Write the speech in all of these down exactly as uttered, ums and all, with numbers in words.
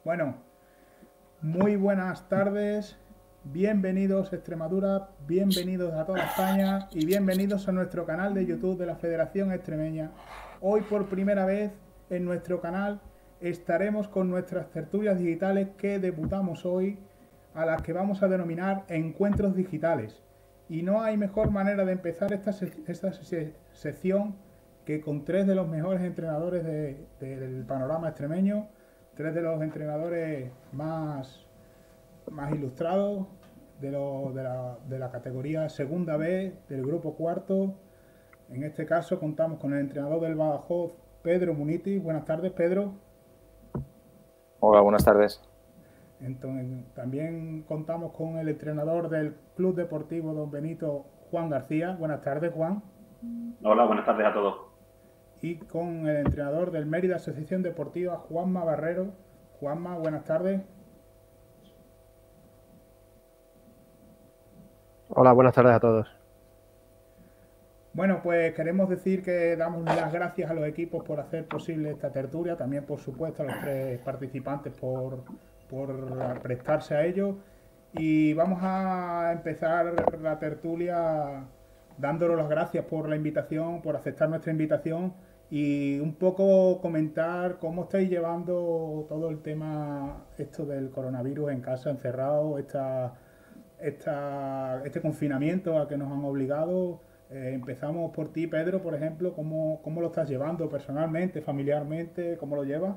Bueno, muy buenas tardes, bienvenidos a Extremadura, bienvenidos a toda España y bienvenidos a nuestro canal de YouTube de la Federación Extremeña. Hoy por primera vez en nuestro canal estaremos con nuestras tertulias digitales que debutamos hoy, a las que vamos a denominar encuentros digitales. Y no hay mejor manera de empezar esta, se esta se sección que con tres de los mejores entrenadores de, de, del panorama extremeño, tres de los entrenadores más, más ilustrados de, lo, de, la, de la categoría segunda B del grupo cuarto. En este caso contamos con el entrenador del Badajoz, Pedro Muniti. Buenas tardes, Pedro. Hola, buenas tardes. Entonces, también contamos con el entrenador del Club Deportivo Don Benito, Juan García. Buenas tardes, Juan. Hola, buenas tardes a todos. Y con el entrenador del Mérida Asociación Deportiva, Juanma Barrero. Juanma, buenas tardes. Hola, buenas tardes a todos. Bueno, pues queremos decir que damos las gracias a los equipos por hacer posible esta tertulia, también por supuesto a los tres participantes por, por prestarse a ello. Y vamos a empezar la tertulia dándoles las gracias por la invitación, por aceptar nuestra invitación y un poco comentar cómo estáis llevando todo el tema esto del coronavirus en casa, encerrado, esta, esta, este confinamiento a que nos han obligado. Eh, empezamos por ti, Pedro, por ejemplo. ¿Cómo, cómo lo estás llevando personalmente, familiarmente? ¿Cómo lo llevas?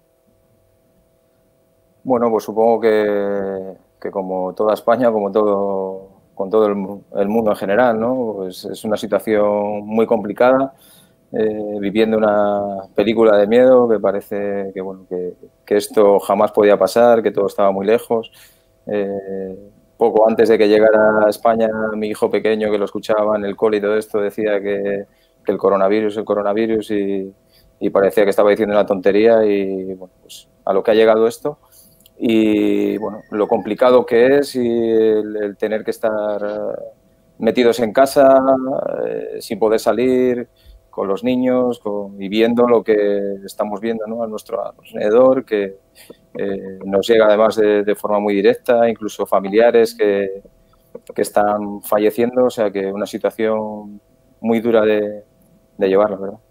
Bueno, pues supongo que, que como toda España, como todo, con todo el, el mundo en general, ¿no? Pues es una situación muy complicada, eh, viviendo una película de miedo que parece que, bueno, que, que esto jamás podía pasar, que todo estaba muy lejos. Eh, poco antes de que llegara a España, mi hijo pequeño, que lo escuchaba en el cole y todo esto, decía que, que el coronavirus, el coronavirus, y, y parecía que estaba diciendo una tontería. Y bueno, pues a lo que ha llegado esto. Y bueno, lo complicado que es y el, el tener que estar metidos en casa, eh, sin poder salir, con los niños, con, y viendo lo que estamos viendo, ¿no?, a nuestro alrededor, que eh, nos llega además de, de forma muy directa, incluso familiares que, que están falleciendo, o sea que una situación muy dura de, de llevar, la verdad.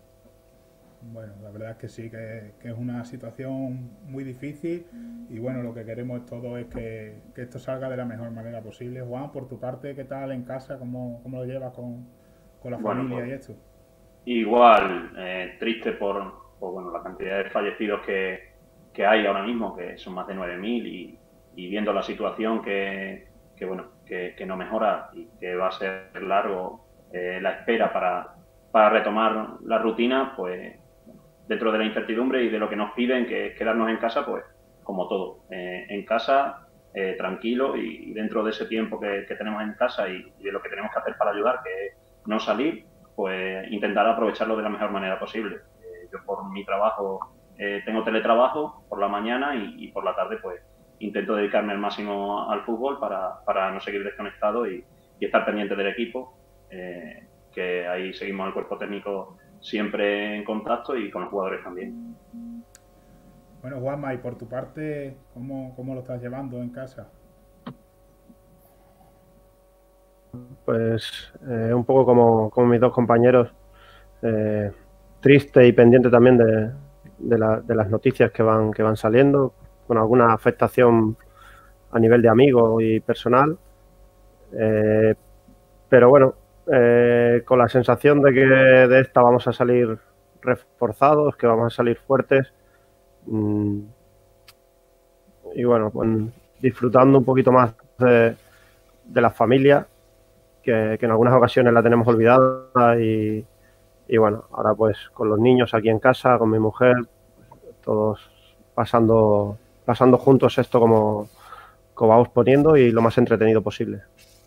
Bueno, la verdad es que sí, que, que es una situación muy difícil y bueno, lo que queremos todo es que, que esto salga de la mejor manera posible. Juan, por tu parte, ¿qué tal en casa? ¿Cómo, cómo lo llevas con, con la Bueno, familia pues y esto? igual, eh, triste por, por bueno, la cantidad de fallecidos que, que hay ahora mismo, que son más de nueve mil, y, y viendo la situación que, que bueno, que, que no mejora y que va a ser largo eh, la espera para, para retomar la rutina, pues dentro de la incertidumbre y de lo que nos piden, que es quedarnos en casa, pues como todo, eh, en casa, eh, tranquilo, y, y dentro de ese tiempo que, que tenemos en casa y, y de lo que tenemos que hacer para ayudar, que es no salir, pues intentar aprovecharlo de la mejor manera posible. Eh, yo por mi trabajo eh, tengo teletrabajo por la mañana y, y por la tarde pues intento dedicarme al máximo al fútbol para, para no seguir desconectado y, y estar pendiente del equipo, eh, que ahí seguimos el cuerpo técnico siempre en contacto y con los jugadores también. Bueno, Juanma, y por tu parte, ¿cómo, cómo lo estás llevando en casa? Pues eh, un poco como, como mis dos compañeros, eh, triste y pendiente también de, de, la, de las noticias que van, que van saliendo, con alguna afectación a nivel de amigo y personal. Eh, pero bueno, eh, con la sensación de que de esta vamos a salir reforzados, que vamos a salir fuertes. Mmm, y bueno, pues disfrutando un poquito más de, de la familia, que, que en algunas ocasiones la tenemos olvidada, y, y bueno, ahora pues con los niños aquí en casa, con mi mujer, todos pasando, pasando juntos esto como, como vamos poniendo, y lo más entretenido posible.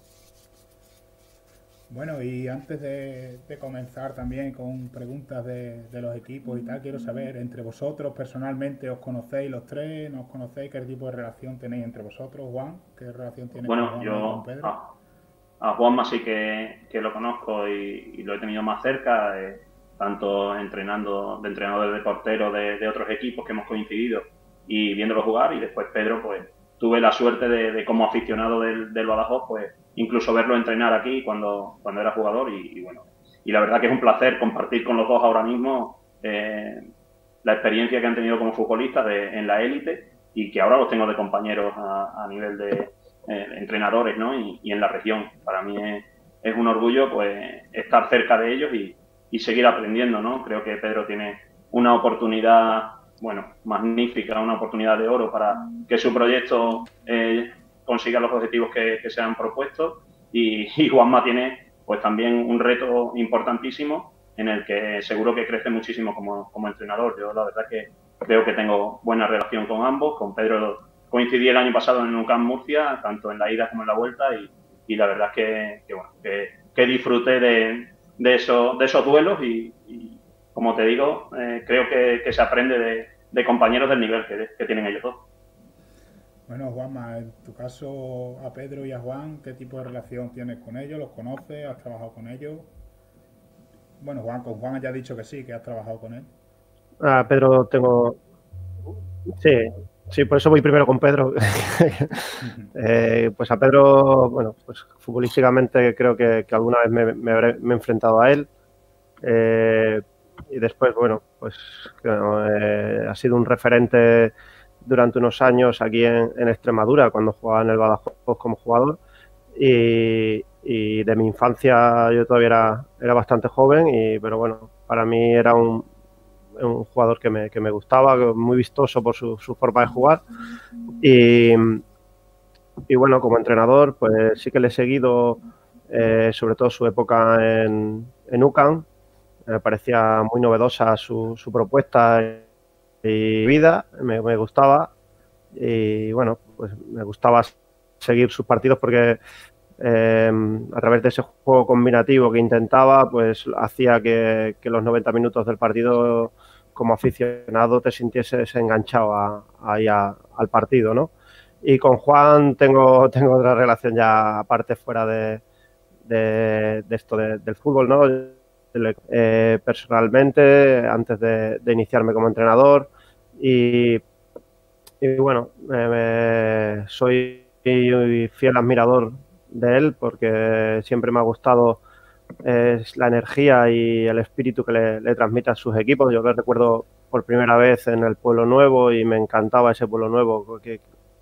Bueno, y antes de, de comenzar también con preguntas de, de los equipos y tal, quiero saber, entre vosotros personalmente, ¿os conocéis los tres? ¿No os conocéis? ¿Qué tipo de relación tenéis entre vosotros, Juan? ¿Qué relación tienes con Bueno, Juanma y con yo Pedro? a, a Juanma sí que, que lo conozco y, y, lo he tenido más cerca, eh, tanto entrenando de entrenador de portero de, de otros equipos que hemos coincidido, y viéndolo jugar, y después Pedro, pues tuve la suerte de, de como aficionado del, del Badajoz, pues incluso verlo entrenar aquí cuando, cuando era jugador y, y bueno, y la verdad que es un placer compartir con los dos ahora mismo eh, la experiencia que han tenido como futbolistas de, en la élite y que ahora los tengo de compañeros a, a nivel de eh, entrenadores, ¿no? Y, y en la región. Para mí es, es un orgullo pues estar cerca de ellos y, y seguir aprendiendo, ¿no? Creo que Pedro tiene una oportunidad, bueno, magnífica, una oportunidad de oro para que su proyecto eh, consiga los objetivos que, que se han propuesto y, y Juanma tiene pues también un reto importantísimo en el que seguro que crece muchísimo como, como entrenador. Yo la verdad que creo que tengo buena relación con ambos. Con Pedro coincidí el año pasado en U C A M Murcia, tanto en la ida como en la vuelta, y, y la verdad es que, que, bueno, que, que disfruté de, de, eso, de esos duelos y, y como te digo, eh, creo que, que se aprende de, de compañeros del nivel que, que tienen ellos dos. Bueno, Juanma, en tu caso a Pedro y a Juan, ¿qué tipo de relación tienes con ellos? ¿Los conoces? ¿Has trabajado con ellos? Bueno, Juan, con Juan ya has dicho que sí, que has trabajado con él. Ah, Pedro tengo... Sí, sí, por eso voy primero con Pedro. eh, pues a Pedro, bueno, pues futbolísticamente creo que, que alguna vez me, me, habré, me he enfrentado a él. Eh, y después, bueno, pues eh, ha sido un referente durante unos años aquí en, en Extremadura, cuando jugaba en el Badajoz como jugador. Y, y de mi infancia yo todavía era, era bastante joven, y, pero bueno, para mí era un, un jugador que me, que me gustaba, muy vistoso por su, su forma de jugar. Y, y bueno, como entrenador, pues sí que le he seguido, eh, sobre todo su época en, en U C A M. Me parecía muy novedosa su, su propuesta y vida, me, me gustaba. Y bueno, pues me gustaba seguir sus partidos porque eh, a través de ese juego combinativo que intentaba, pues hacía que, que los noventa minutos del partido como aficionado te sintieses enganchado a, a, a, al partido, ¿no? Y con Juan tengo, tengo otra relación ya aparte fuera de, de, de esto de, del fútbol, ¿no? Eh, personalmente, antes de, de iniciarme como entrenador, y, y bueno, eh, soy fiel admirador de él porque siempre me ha gustado eh, la energía y el espíritu que le, le transmite a sus equipos. Yo que recuerdo por primera vez en el Pueblo Nuevo y me encantaba ese Pueblo Nuevo, porque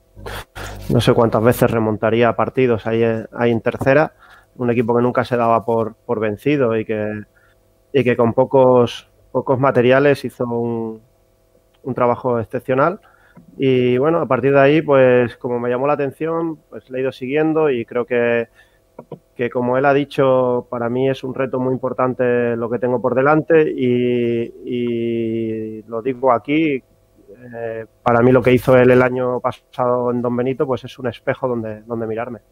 no sé cuántas veces remontaría partidos ahí, ahí en tercera, un equipo que nunca se daba por, por vencido y que, y que con pocos, pocos materiales hizo un, un trabajo excepcional. Y bueno, a partir de ahí, pues como me llamó la atención, pues le he ido siguiendo y creo que, que como él ha dicho, para mí es un reto muy importante lo que tengo por delante y, y lo digo aquí, eh, para mí lo que hizo él el año pasado en Don Benito, pues es un espejo donde, donde mirarme.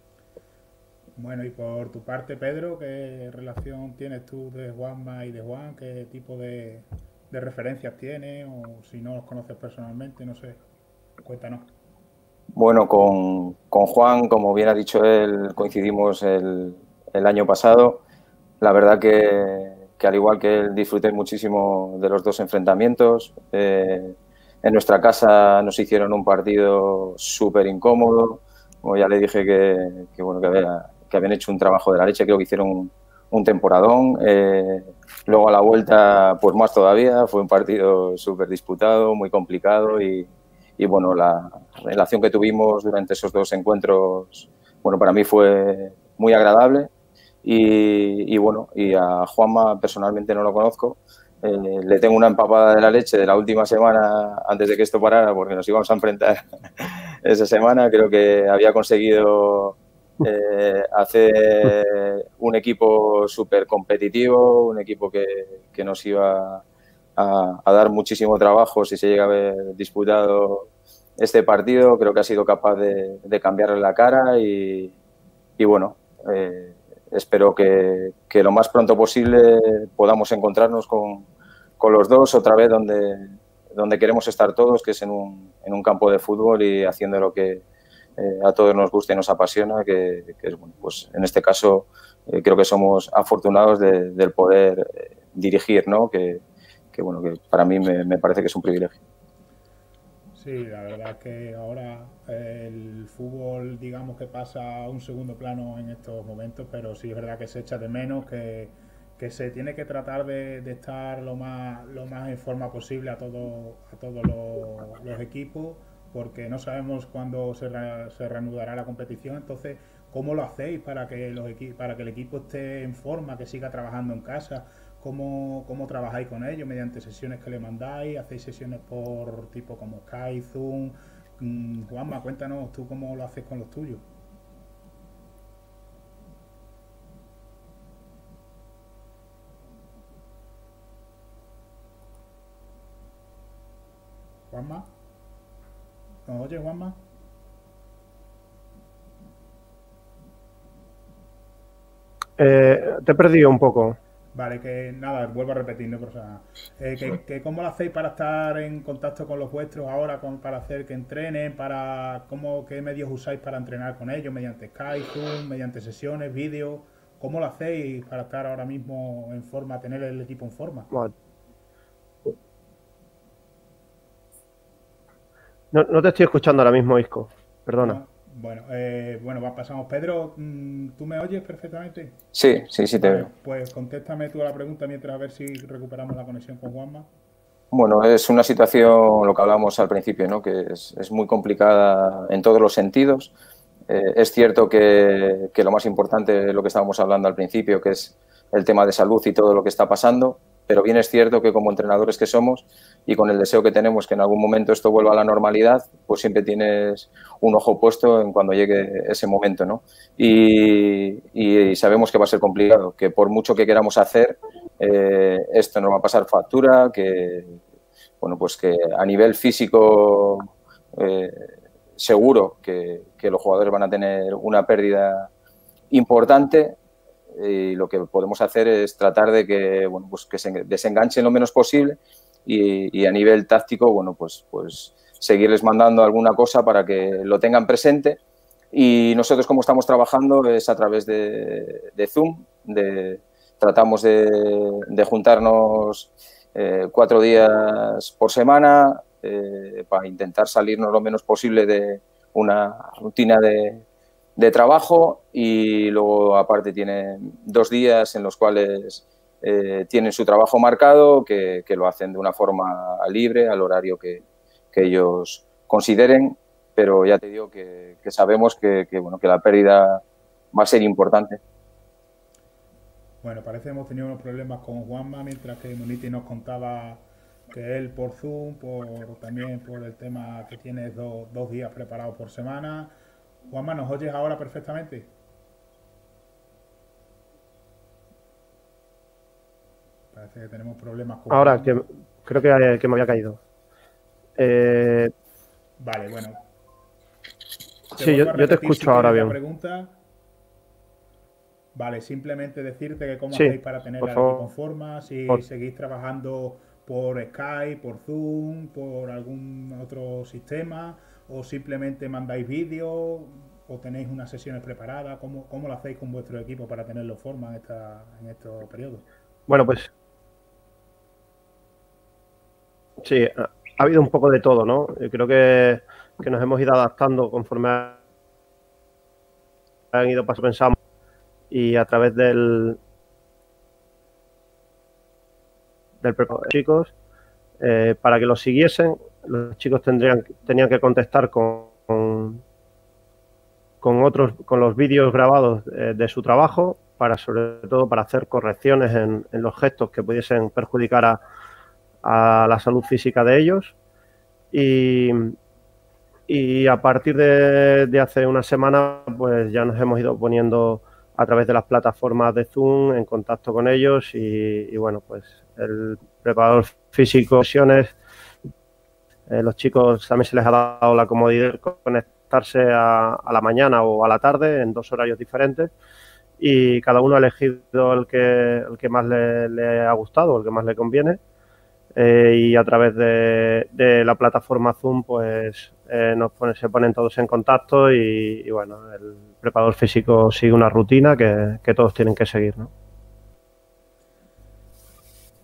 Bueno, y por tu parte, Pedro, ¿qué relación tienes tú de Juanma y de Juan? ¿Qué tipo de, de referencias tienes? O si no los conoces personalmente, no sé. Cuéntanos. Bueno, con, con Juan, como bien ha dicho él, coincidimos el, el año pasado. La verdad que, que al igual que él, disfruté muchísimo de los dos enfrentamientos. Eh, en nuestra casa nos hicieron un partido súper incómodo. Como ya le dije que, que, bueno, que, había, que habían hecho un trabajo de la leche, creo que hicieron un, un temporadón. Eh, luego a la vuelta, pues más todavía, fue un partido súper disputado, muy complicado y, y bueno, la relación que tuvimos durante esos dos encuentros, bueno, para mí fue muy agradable. Y, y bueno, y a Juanma personalmente no lo conozco. Eh, le tengo una empapada de la leche de la última semana antes de que esto parara, porque nos íbamos a enfrentar esa semana. Creo que había conseguido eh, hacer un equipo súper competitivo, un equipo que, que nos iba a, a dar muchísimo trabajo si se llega a haber disputado este partido. Creo que ha sido capaz de, de cambiarle la cara y, y bueno, eh, espero que, que lo más pronto posible podamos encontrarnos con, con los dos otra vez donde, donde queremos estar todos, que es en un, en un campo de fútbol y haciendo lo que eh, a todos nos gusta y nos apasiona, que, que es, bueno, pues en este caso eh, creo que somos afortunados de, del poder eh, dirigir, ¿no? Que, que, bueno, que para mí me, me parece que es un privilegio. Sí, la verdad es que ahora eh, el fútbol, digamos que pasa a un segundo plano en estos momentos, pero sí es verdad que se echa de menos, que, que se tiene que tratar de, de estar lo más, lo más en forma posible a, todo, a todos los, los equipos, porque no sabemos cuándo se, re- se reanudará la competición. Entonces, ¿cómo lo hacéis para que, los equi- para que el equipo esté en forma, que siga trabajando en casa? ¿Cómo, cómo trabajáis con ellos? ¿Mediante sesiones que le mandáis? ¿Hacéis sesiones por tipo como Skype, Zoom? Mm, Juanma, cuéntanos tú cómo lo haces con los tuyos. Juanma, ¿nos oyes, Juanma? Eh, te he perdido un poco. Vale, que nada, vuelvo a repetir, no pasa nada. Eh, que, que ¿Cómo lo hacéis para estar en contacto con los vuestros ahora, con, para hacer que entrenen, para cómo, qué medios usáis para entrenar con ellos, mediante Skype, Zoom, mediante sesiones, vídeos? ¿Cómo lo hacéis para estar ahora mismo en forma, tener el equipo en forma? Bueno, no, no te estoy escuchando ahora mismo, Isco. Perdona. No, bueno, eh, bueno, va, pasamos. Pedro, mm, ¿tú me oyes perfectamente? Sí, sí, sí te Vale, veo. pues contéstame tú a la pregunta mientras a ver si recuperamos la conexión con Juanma. Bueno, es una situación, lo que hablábamos al principio, ¿no? Que es, es muy complicada en todos los sentidos. Eh, es cierto que, que lo más importante es lo que estábamos hablando al principio, que es el tema de salud y todo lo que está pasando, pero bien es cierto que como entrenadores que somos y con el deseo que tenemos que en algún momento esto vuelva a la normalidad, pues siempre tienes un ojo puesto en cuando llegue ese momento, ¿no? Y, y sabemos que va a ser complicado, que por mucho que queramos hacer, eh, esto nos va a pasar factura, que, bueno, pues que a nivel físico eh, seguro que, que los jugadores van a tener una pérdida importante, y lo que podemos hacer es tratar de que, bueno, pues que se desenganchen lo menos posible y, y a nivel táctico, bueno, pues, pues seguirles mandando alguna cosa para que lo tengan presente. Y nosotros, como estamos trabajando, es a través de, de Zoom, de, tratamos de, de juntarnos eh, cuatro días por semana eh, para intentar salirnos lo menos posible de una rutina de, de trabajo, y luego aparte tienen dos días en los cuales eh, tienen su trabajo marcado, que, que lo hacen de una forma libre, al horario que, que ellos consideren, pero ya te digo que, que sabemos que, que, bueno, que la pérdida va a ser importante. Bueno, parece que hemos tenido unos problemas con Juanma, mientras que Moniti nos contaba que él por Zoom, por también por el tema que tiene do, dos días preparados por semana. Juanma, ¿nos oyes ahora perfectamente? Parece que tenemos problemas con Ahora, Juanma. que creo que, que me había caído. Eh, Vale, bueno. Te sí, yo, vuelvo a yo te repetir si escucho ahora quieres la bien. pregunta. Vale, simplemente decirte que cómo Sí, hacéis para tener por al equipo en favor. forma, si seguís trabajando por Skype, por Zoom, por algún otro sistema, o simplemente mandáis vídeos, o tenéis unas sesiones preparadas. ¿Cómo, cómo lo hacéis con vuestro equipo para tenerlo en forma en, esta, en estos periodos? Bueno, pues sí, ha, ha habido un poco de todo, ¿no? Yo creo que, que nos hemos ido adaptando conforme han ido pasando, pensamos, y a través del, del preparador de chicos, eh, para que los siguiesen, los chicos tendrían, tenían que contestar con, con, con otros, con los vídeos grabados eh, de su trabajo, para sobre todo para hacer correcciones en, en los gestos que pudiesen perjudicar a, a la salud física de ellos. Y, y a partir de, de hace una semana, pues ya nos hemos ido poniendo a través de las plataformas de Zoom en contacto con ellos, y, y bueno, pues el preparador físico, sesiones, eh, los chicos también se les ha dado la comodidad de conectarse a, a la mañana o a la tarde en dos horarios diferentes, y cada uno ha elegido el que, el que más le, le ha gustado, el que más le conviene. Eh, y a través de, de la plataforma Zoom, pues eh, nos pone, se ponen todos en contacto, y, y bueno, el preparador físico sigue una rutina que, que todos tienen que seguir, ¿no?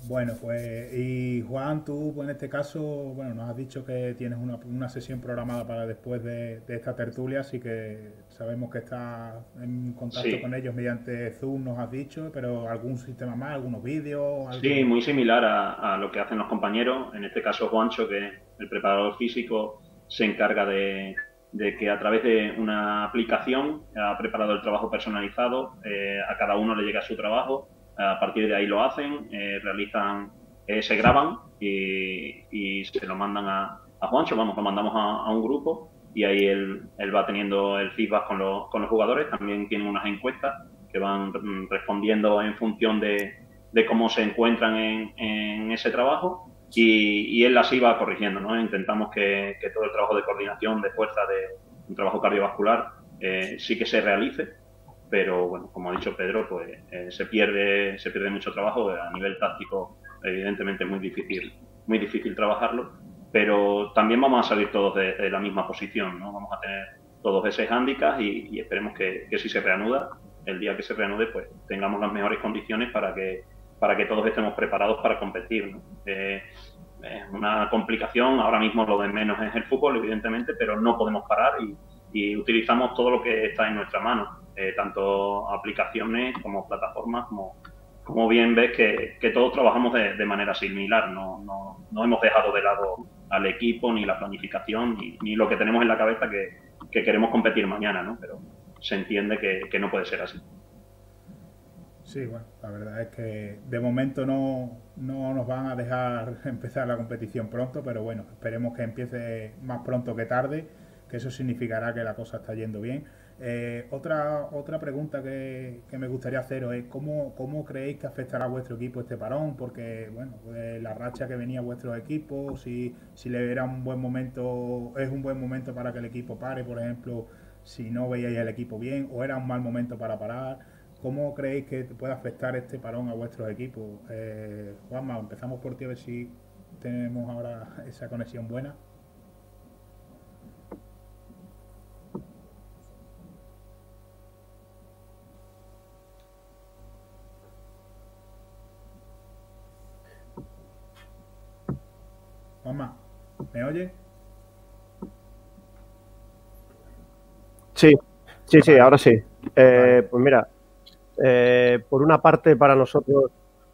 Bueno, pues, y Juan, tú pues, en este caso, bueno, nos has dicho que tienes una, una sesión programada para después de, de esta tertulia, así que sabemos que estás en contacto con Sí, ellos mediante Zoom, nos has dicho, pero algún sistema más, algunos vídeos, sí, algo. muy similar a, a lo que hacen los compañeros. En este caso, Juancho, que es el preparador físico, se encarga de, de que a través de una aplicación ha preparado el trabajo personalizado, eh, a cada uno le llega su trabajo, a partir de ahí lo hacen, eh, realizan, eh, se graban y, y se lo mandan a, a Juancho, vamos, lo mandamos a, a un grupo y ahí él, él va teniendo el feedback con los, con los jugadores. También tienen unas encuestas que van mm, respondiendo en función de, de cómo se encuentran en, en ese trabajo y, y, él las iba corrigiendo, ¿no? Intentamos que, que todo el trabajo de coordinación, de fuerza, de un trabajo cardiovascular, eh, sí que se realice, pero bueno, como ha dicho Pedro, pues eh, se pierde se pierde mucho trabajo a nivel táctico. Evidentemente es muy difícil muy difícil trabajarlo, pero también vamos a salir todos de, de la misma posición, ¿no? Vamos a tener todos ese hándicap y, y esperemos que, que si se reanuda, el día que se reanude, pues tengamos las mejores condiciones para que para que todos estemos preparados para competir, ¿no? Eh, es una complicación, ahora mismo lo de menos es el fútbol, evidentemente, pero no podemos parar y, y utilizamos todo lo que está en nuestra mano, eh, tanto aplicaciones como plataformas, como, como bien ves que, que todos trabajamos de, de manera similar, no, no, no hemos dejado de lado al equipo, ni la planificación, ni, ni lo que tenemos en la cabeza que, que queremos competir mañana, ¿no? Pero se entiende que, que no puede ser así. Sí, bueno, la verdad es que de momento no, no nos van a dejar empezar la competición pronto, pero bueno, esperemos que empiece más pronto que tarde, que eso significará que la cosa está yendo bien. Eh, otra otra pregunta que, que me gustaría haceros es ¿cómo, cómo creéis que afectará a vuestro equipo este parón? Porque, bueno, pues, la racha que venía a vuestros equipos, si, si le era un buen momento, es un buen momento para que el equipo pare, por ejemplo, si no veíais el equipo bien, o era un mal momento para parar. ¿Cómo creéis que puede afectar este parón a vuestros equipos? Eh, Juanma, empezamos por ti a ver si tenemos ahora esa conexión buena. Juanma, ¿me oye? Sí, sí, sí, Vale, ahora sí. vale. Eh, pues mira, eh, por una parte para nosotros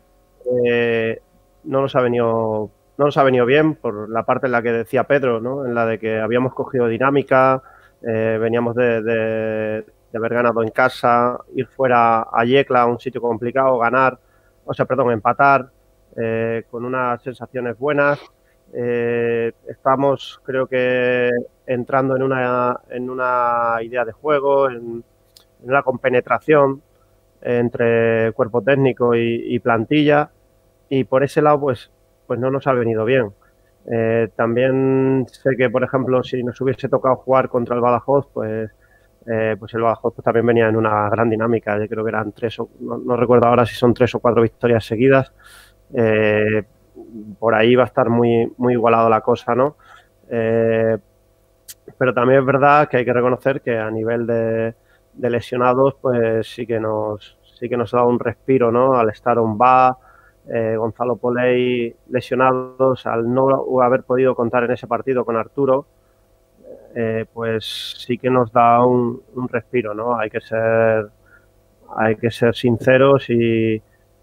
eh, no nos ha venido no nos ha venido bien por la parte en la que decía Pedro, ¿no? En la de que habíamos cogido dinámica, eh, veníamos de, de, de haber ganado en casa, ir fuera a Yecla, un sitio complicado, ganar, o sea, perdón, empatar, eh, con unas sensaciones buenas. Eh, estamos, creo que, entrando en una, en una idea de juego, en, en una compenetración entre cuerpo técnico y, y plantilla, y por ese lado pues, pues no nos ha venido bien. Eh, también sé que, por ejemplo, si nos hubiese tocado jugar contra el Badajoz, pues, eh, pues el Badajoz pues, también venía en una gran dinámica. Yo creo que eran tres o no, no recuerdo ahora si son tres o cuatro victorias seguidas. Eh, por ahí va a estar muy, muy igualado la cosa, ¿no? Eh, pero también es verdad que hay que reconocer que a nivel de, de lesionados, pues sí que nos sí que nos ha dado un respiro, ¿no? Al estar Omba, eh, Gonzalo Poley lesionados, al no haber podido contar en ese partido con Arturo, eh, pues sí que nos da un, un respiro, ¿no? Hay que ser hay que ser sinceros y,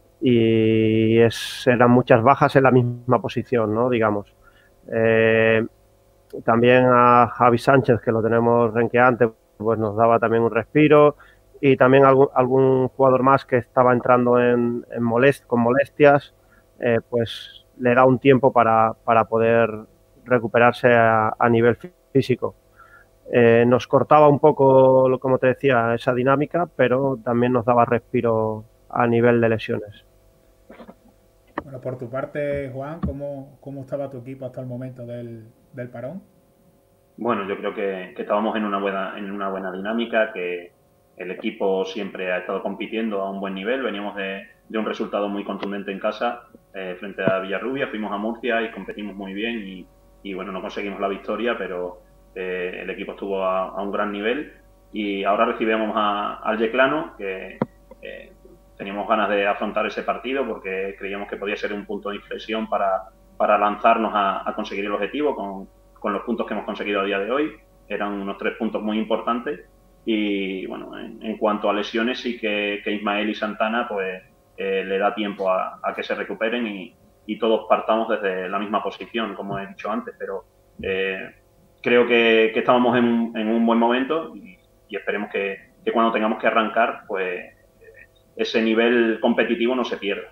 y es, eran muchas bajas en la misma posición, ¿no? Digamos. Eh, También a Javi Sánchez, que lo tenemos renqueante, pues nos daba también un respiro. Y también algún, algún jugador más que estaba entrando en, en molest, con molestias, eh, pues le da un tiempo para, para poder recuperarse a, a nivel físico. Eh, nos cortaba un poco, como te decía, esa dinámica, pero también nos daba respiro a nivel de lesiones. Bueno, por tu parte, Juan, ¿cómo, cómo estaba tu equipo hasta el momento del, del parón? Bueno, yo creo que, que estábamos en una buena, en una buena dinámica, que el equipo siempre ha estado compitiendo a un buen nivel. Veníamos de, de un resultado muy contundente en casa, eh, frente a Villarrubia, fuimos a Murcia y competimos muy bien y, y bueno, no conseguimos la victoria, pero eh, el equipo estuvo a, a un gran nivel y ahora recibimos a, al Yeclano, que eh, teníamos ganas de afrontar ese partido porque creíamos que podía ser un punto de inflexión para, para lanzarnos a, a conseguir el objetivo con, con los puntos que hemos conseguido a día de hoy. Eran unos tres puntos muy importantes y, bueno, en, en cuanto a lesiones sí que, que Ismael y Santana pues eh, le da tiempo a, a que se recuperen y, y todos partamos desde la misma posición, como he dicho antes, pero eh, creo que, que estábamos en, en un buen momento y, y esperemos que, que cuando tengamos que arrancar pues ese nivel competitivo no se pierda.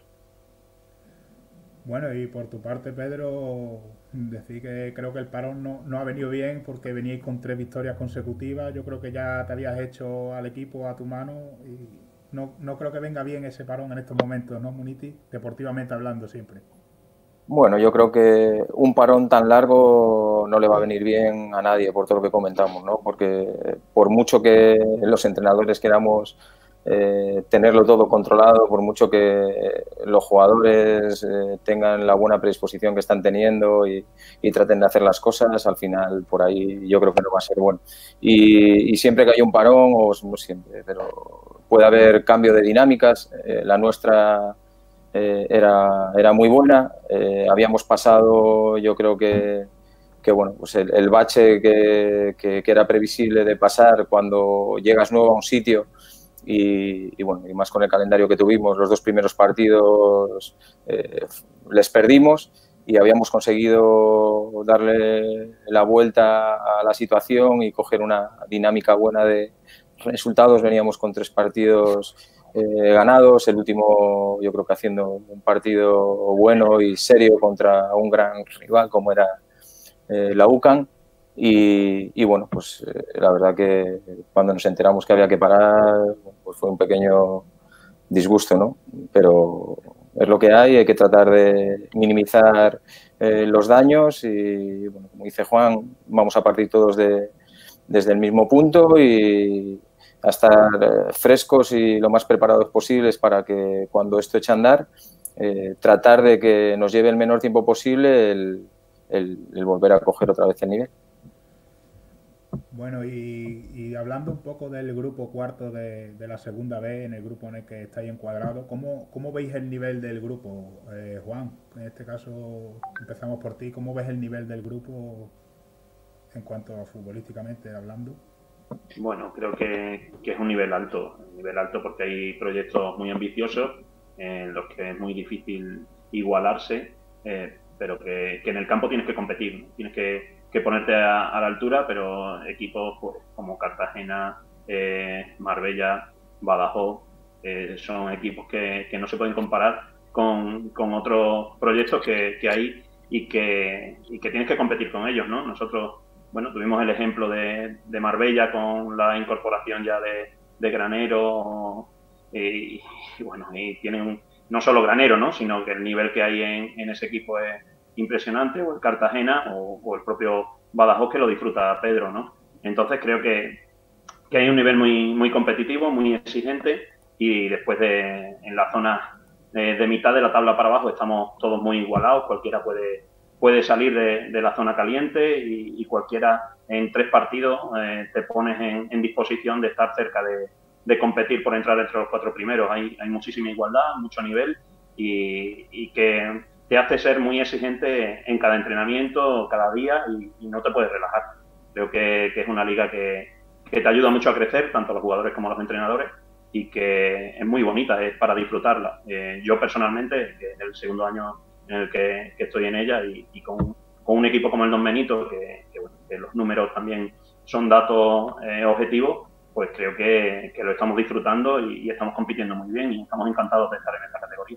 Bueno, y por tu parte, Pedro, decir que creo que el parón no, no ha venido bien porque veníais con tres victorias consecutivas. Yo creo que ya te habías hecho al equipo a tu mano y no, no creo que venga bien ese parón en estos momentos, ¿no, Muniti? Deportivamente hablando siempre. Bueno, yo creo que un parón tan largo no le va a venir bien a nadie por todo lo que comentamos, ¿no? Porque por mucho que los entrenadores queramos eh, tenerlo todo controlado, por mucho que los jugadores eh, tengan la buena predisposición que están teniendo y, y traten de hacer las cosas, al final por ahí yo creo que no va a ser bueno. Y, y siempre que hay un parón, o no siempre, pero puede haber cambio de dinámicas. Eh, la nuestra eh, era, era muy buena. Eh, habíamos pasado, yo creo que que bueno, pues el, el bache que, que, que era previsible de pasar cuando llegas nuevo a un sitio y, y bueno, y más con el calendario que tuvimos, los dos primeros partidos eh, les perdimos y habíamos conseguido darle la vuelta a la situación y coger una dinámica buena de resultados. Veníamos con tres partidos eh, ganados, el último yo creo que haciendo un partido bueno y serio contra un gran rival como era Eh, la UCAN y, y bueno, pues eh, la verdad que cuando nos enteramos que había que parar, pues fue un pequeño disgusto, ¿no? Pero es lo que hay, hay que tratar de minimizar eh, los daños y, bueno, como dice Juan, vamos a partir todos de, desde el mismo punto y a estar frescos y lo más preparados posibles para que cuando esto eche a andar, eh, tratar de que nos lleve el menor tiempo posible el El, el volver a coger otra vez el nivel. Bueno, y, y hablando un poco del grupo cuarto de, de la segunda B, en el grupo en el que estáis encuadrados, ¿cómo, cómo veis el nivel del grupo? Eh, Juan, en este caso empezamos por ti, ¿cómo ves el nivel del grupo en cuanto a futbolísticamente hablando? Bueno, creo que, que es un nivel alto, un nivel alto porque hay proyectos muy ambiciosos en los que es muy difícil igualarse, eh, pero que, que en el campo tienes que competir, tienes que, que ponerte a, a la altura, pero equipos pues, como Cartagena, eh, Marbella, Badajoz, eh, son equipos que, que no se pueden comparar con, con otros proyectos que, que hay y que, y que tienes que competir con ellos, ¿no? Nosotros, bueno, tuvimos el ejemplo de, de Marbella con la incorporación ya de, de Granero y, y bueno, y tienen un, no solo Granero, ¿no? Sino que el nivel que hay en, en ese equipo es impresionante, o el Cartagena o, o el propio Badajoz que lo disfruta Pedro, ¿no? Entonces creo que, que hay un nivel muy, muy competitivo, muy exigente y después de en la zona de, de mitad de la tabla para abajo estamos todos muy igualados, cualquiera puede, puede salir de, de la zona caliente y, y cualquiera en tres partidos eh, te pones en, en disposición de estar cerca de, de competir por entrar entre los cuatro primeros. Hay, hay muchísima igualdad, mucho nivel y, y que te hace ser muy exigente en cada entrenamiento, cada día y, y no te puedes relajar. Creo que, que es una liga que, que te ayuda mucho a crecer, tanto los jugadores como los entrenadores, y que es muy bonita, es para disfrutarla. Eh, yo personalmente, que es el segundo año en el que, que estoy en ella y, y con, con un equipo como el Don Benito, que, que, bueno, que los números también son datos eh, objetivos, pues creo que, que lo estamos disfrutando y, y estamos compitiendo muy bien y estamos encantados de estar en esta categoría.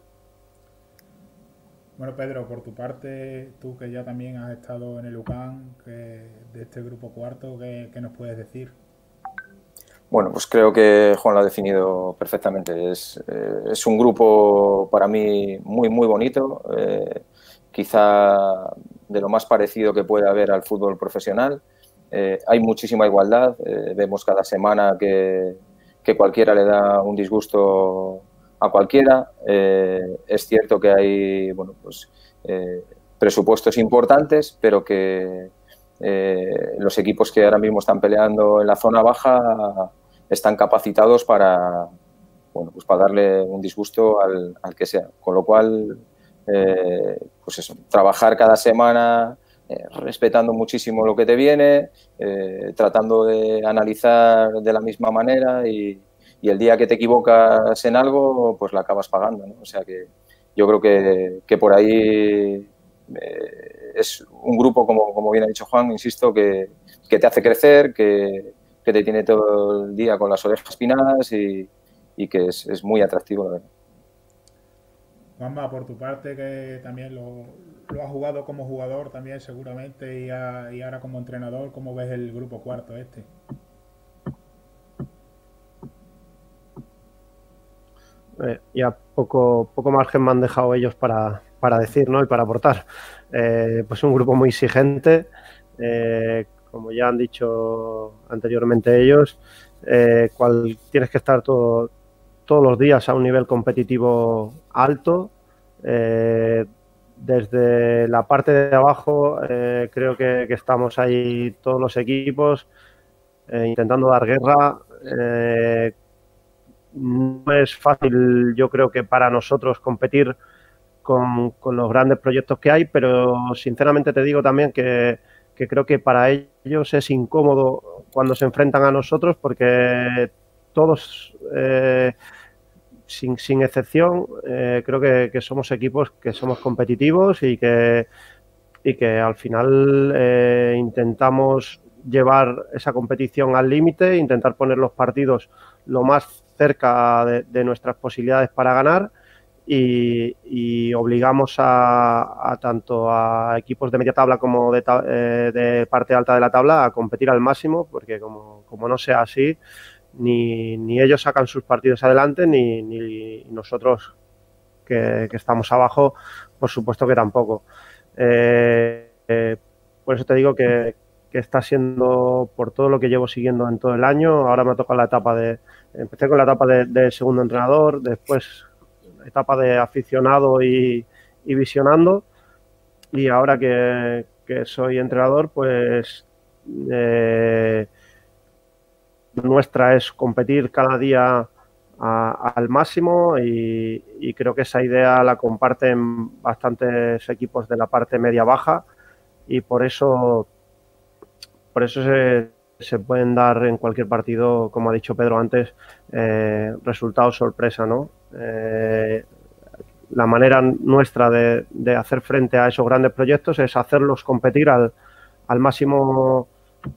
Bueno, Pedro, por tu parte, tú que ya también has estado en el UCAN, que de este grupo cuarto, ¿qué, qué nos puedes decir? Bueno, pues creo que Juan lo ha definido perfectamente. Es, eh, es un grupo para mí muy, muy bonito, eh, quizá de lo más parecido que puede haber al fútbol profesional. Eh, hay muchísima igualdad, eh, vemos cada semana que, que cualquiera le da un disgusto a cualquiera. Eh, es cierto que hay bueno, pues, eh, presupuestos importantes, pero que eh, los equipos que ahora mismo están peleando en la zona baja están capacitados para, bueno, pues para darle un disgusto al, al que sea. Con lo cual, eh, pues eso, trabajar cada semana, eh, respetando muchísimo lo que te viene, eh, tratando de analizar de la misma manera y, y el día que te equivocas en algo, pues la acabas pagando, ¿no? O sea que yo creo que, que por ahí eh, es un grupo, como, como bien ha dicho Juan, insisto, que, que te hace crecer, que, que te tiene todo el día con las orejas pinadas y, y que es, es muy atractivo, la verdad. Juanma, por tu parte, que también lo, lo has jugado como jugador también seguramente y, a, y ahora como entrenador, ¿cómo ves el grupo cuarto este? Eh, ya poco, poco margen me han dejado ellos para, para decir, ¿no? Y para aportar. Eh, pues un grupo muy exigente, eh, como ya han dicho anteriormente ellos, eh, cual tienes que estar todo, todos los días a un nivel competitivo alto. Eh, desde la parte de abajo eh, creo que, que estamos ahí todos los equipos eh, intentando dar guerra. Eh, no es fácil, yo creo que para nosotros competir con, con los grandes proyectos que hay, pero sinceramente te digo también que, que creo que para ellos es incómodo cuando se enfrentan a nosotros porque todos, eh, sin, sin excepción, eh, creo que, que somos equipos que somos competitivos y que, y que al final eh, intentamos llevar esa competición al límite, intentar poner los partidos lo más cerca de, de nuestras posibilidades para ganar y, y obligamos a, a tanto a equipos de media tabla como de, eh, de parte alta de la tabla a competir al máximo, porque como, como no sea así, ni, ni ellos sacan sus partidos adelante, ni, ni nosotros que, que estamos abajo, por supuesto que tampoco. Eh, eh, por eso te digo que, que está siendo, por todo lo que llevo siguiendo en todo el año, ahora me toca la etapa de, empecé con la etapa de, de segundo entrenador, después etapa de aficionado y, y visionando, y ahora que, que soy entrenador, pues eh, nuestra es competir cada día a, al máximo y, y creo que esa idea la comparten bastantes equipos de la parte media-baja y por eso, por eso se, se pueden dar en cualquier partido, como ha dicho Pedro antes, eh, resultados sorpresa, ¿no? Eh, la manera nuestra de, de hacer frente a esos grandes proyectos es hacerlos competir al, al máximo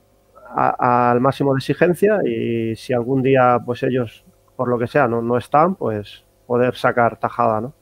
a, al máximo de exigencia y si algún día pues ellos por lo que sea no, no están, pues poder sacar tajada, ¿no?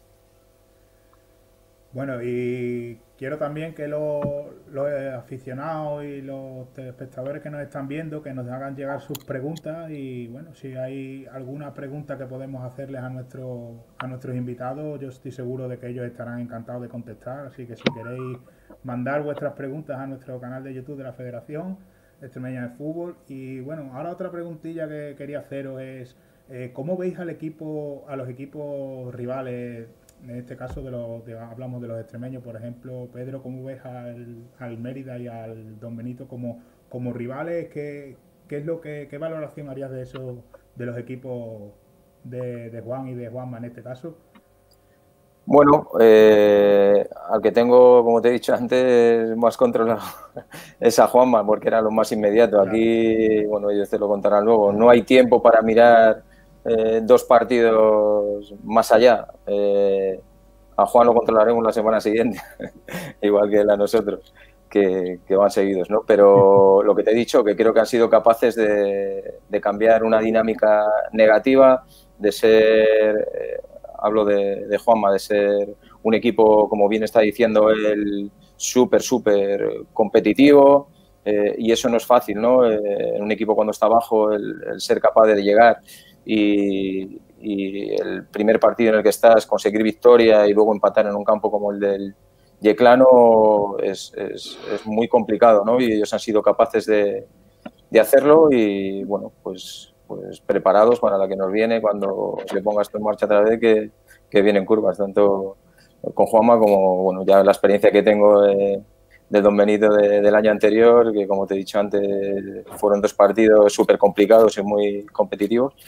Bueno, y quiero también que los, los aficionados y los espectadores que nos están viendo que nos hagan llegar sus preguntas y bueno, si hay alguna pregunta que podemos hacerles a, nuestro, a nuestros invitados, yo estoy seguro de que ellos estarán encantados de contestar, así que si queréis mandar vuestras preguntas a nuestro canal de YouTube de la Federación Extremeña de Fútbol. Y bueno, ahora otra preguntilla que quería haceros es eh, ¿cómo veis al equipo, a los equipos rivales? En este caso de los, de, hablamos de los extremeños, por ejemplo, Pedro, ¿cómo ves al, al Mérida y al Don Benito como, como rivales? ¿Qué, qué es lo que, qué valoración harías de eso, de los equipos de, de Juan y de Juanma en este caso? Bueno, eh, al que tengo, como te he dicho antes, más controlado es a Juanma, porque era lo más inmediato. Aquí, bueno, ellos te lo contarán luego, no hay tiempo para mirar eh, dos partidos más allá. Eh, a Juan lo controlaremos la semana siguiente, igual que él a nosotros, que, que van seguidos, ¿no? Pero lo que te he dicho, que creo que han sido capaces de, de cambiar una dinámica negativa, de ser... Eh, hablo de, de Juanma, de ser un equipo, como bien está diciendo él, súper, súper competitivo eh, y eso no es fácil, ¿no? Eh, en un equipo cuando está abajo, el, el ser capaz de llegar y, y el primer partido en el que estás, conseguir victoria y luego empatar en un campo como el del Yeclano es, es, es muy complicado, ¿no? Y ellos han sido capaces de, de hacerlo y, bueno, pues... pues preparados para la que nos viene cuando se ponga esto en marcha otra vez, que, que vienen curvas, tanto con Juanma como bueno ya la experiencia que tengo de, de Don Benito de, del año anterior, que como te he dicho antes fueron dos partidos súper complicados y muy competitivos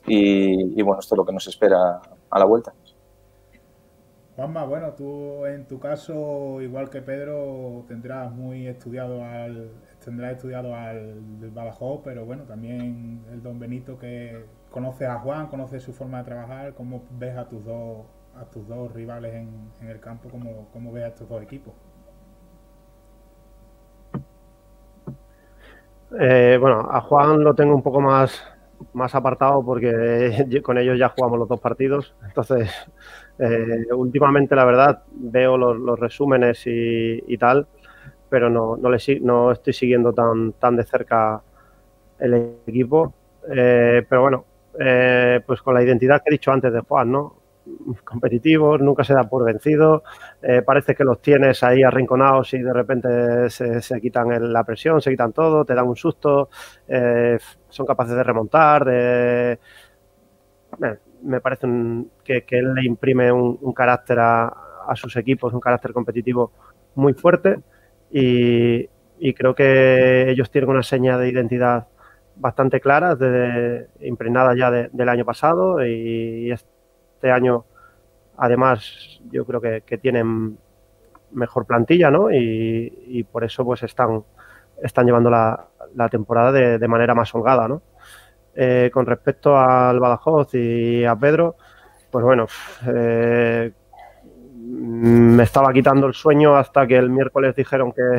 y, y bueno, esto es lo que nos espera a la vuelta. Juanma, bueno, tú en tu caso, igual que Pedro, tendrás muy estudiado al, tendrás estudiado al del Badajoz, pero bueno, también el Don Benito, que conoces a Juan, conoces su forma de trabajar. ¿Cómo ves a tus dos, a tus dos rivales en, en el campo? ¿Cómo, cómo ves a estos dos equipos? Eh, bueno, a Juan lo tengo un poco más, más apartado porque con ellos ya jugamos los dos partidos. Entonces, eh, últimamente, la verdad, veo los, los resúmenes y, y tal, pero no, no, le, no estoy siguiendo tan, tan de cerca el equipo. Eh, pero bueno, eh, pues con la identidad que he dicho antes de Juan, ¿no? Competitivos, nunca se da por vencido, eh, parece que los tienes ahí arrinconados y de repente se, se quitan el, la presión, se quitan todo, te dan un susto, eh, son capaces de remontar, de... Eh, me parece un, que, que él le imprime un, un carácter a, a sus equipos, un carácter competitivo muy fuerte y, y creo que ellos tienen una seña de identidad bastante clara, de, impregnada ya de, del año pasado y, y este año, además, yo creo que, que tienen mejor plantilla, ¿no? Y, y por eso pues están, están llevando la, la temporada de, de manera más holgada, ¿no? Eh, con respecto al Badajoz y a Pedro, pues bueno, eh, me estaba quitando el sueño hasta que el miércoles dijeron que,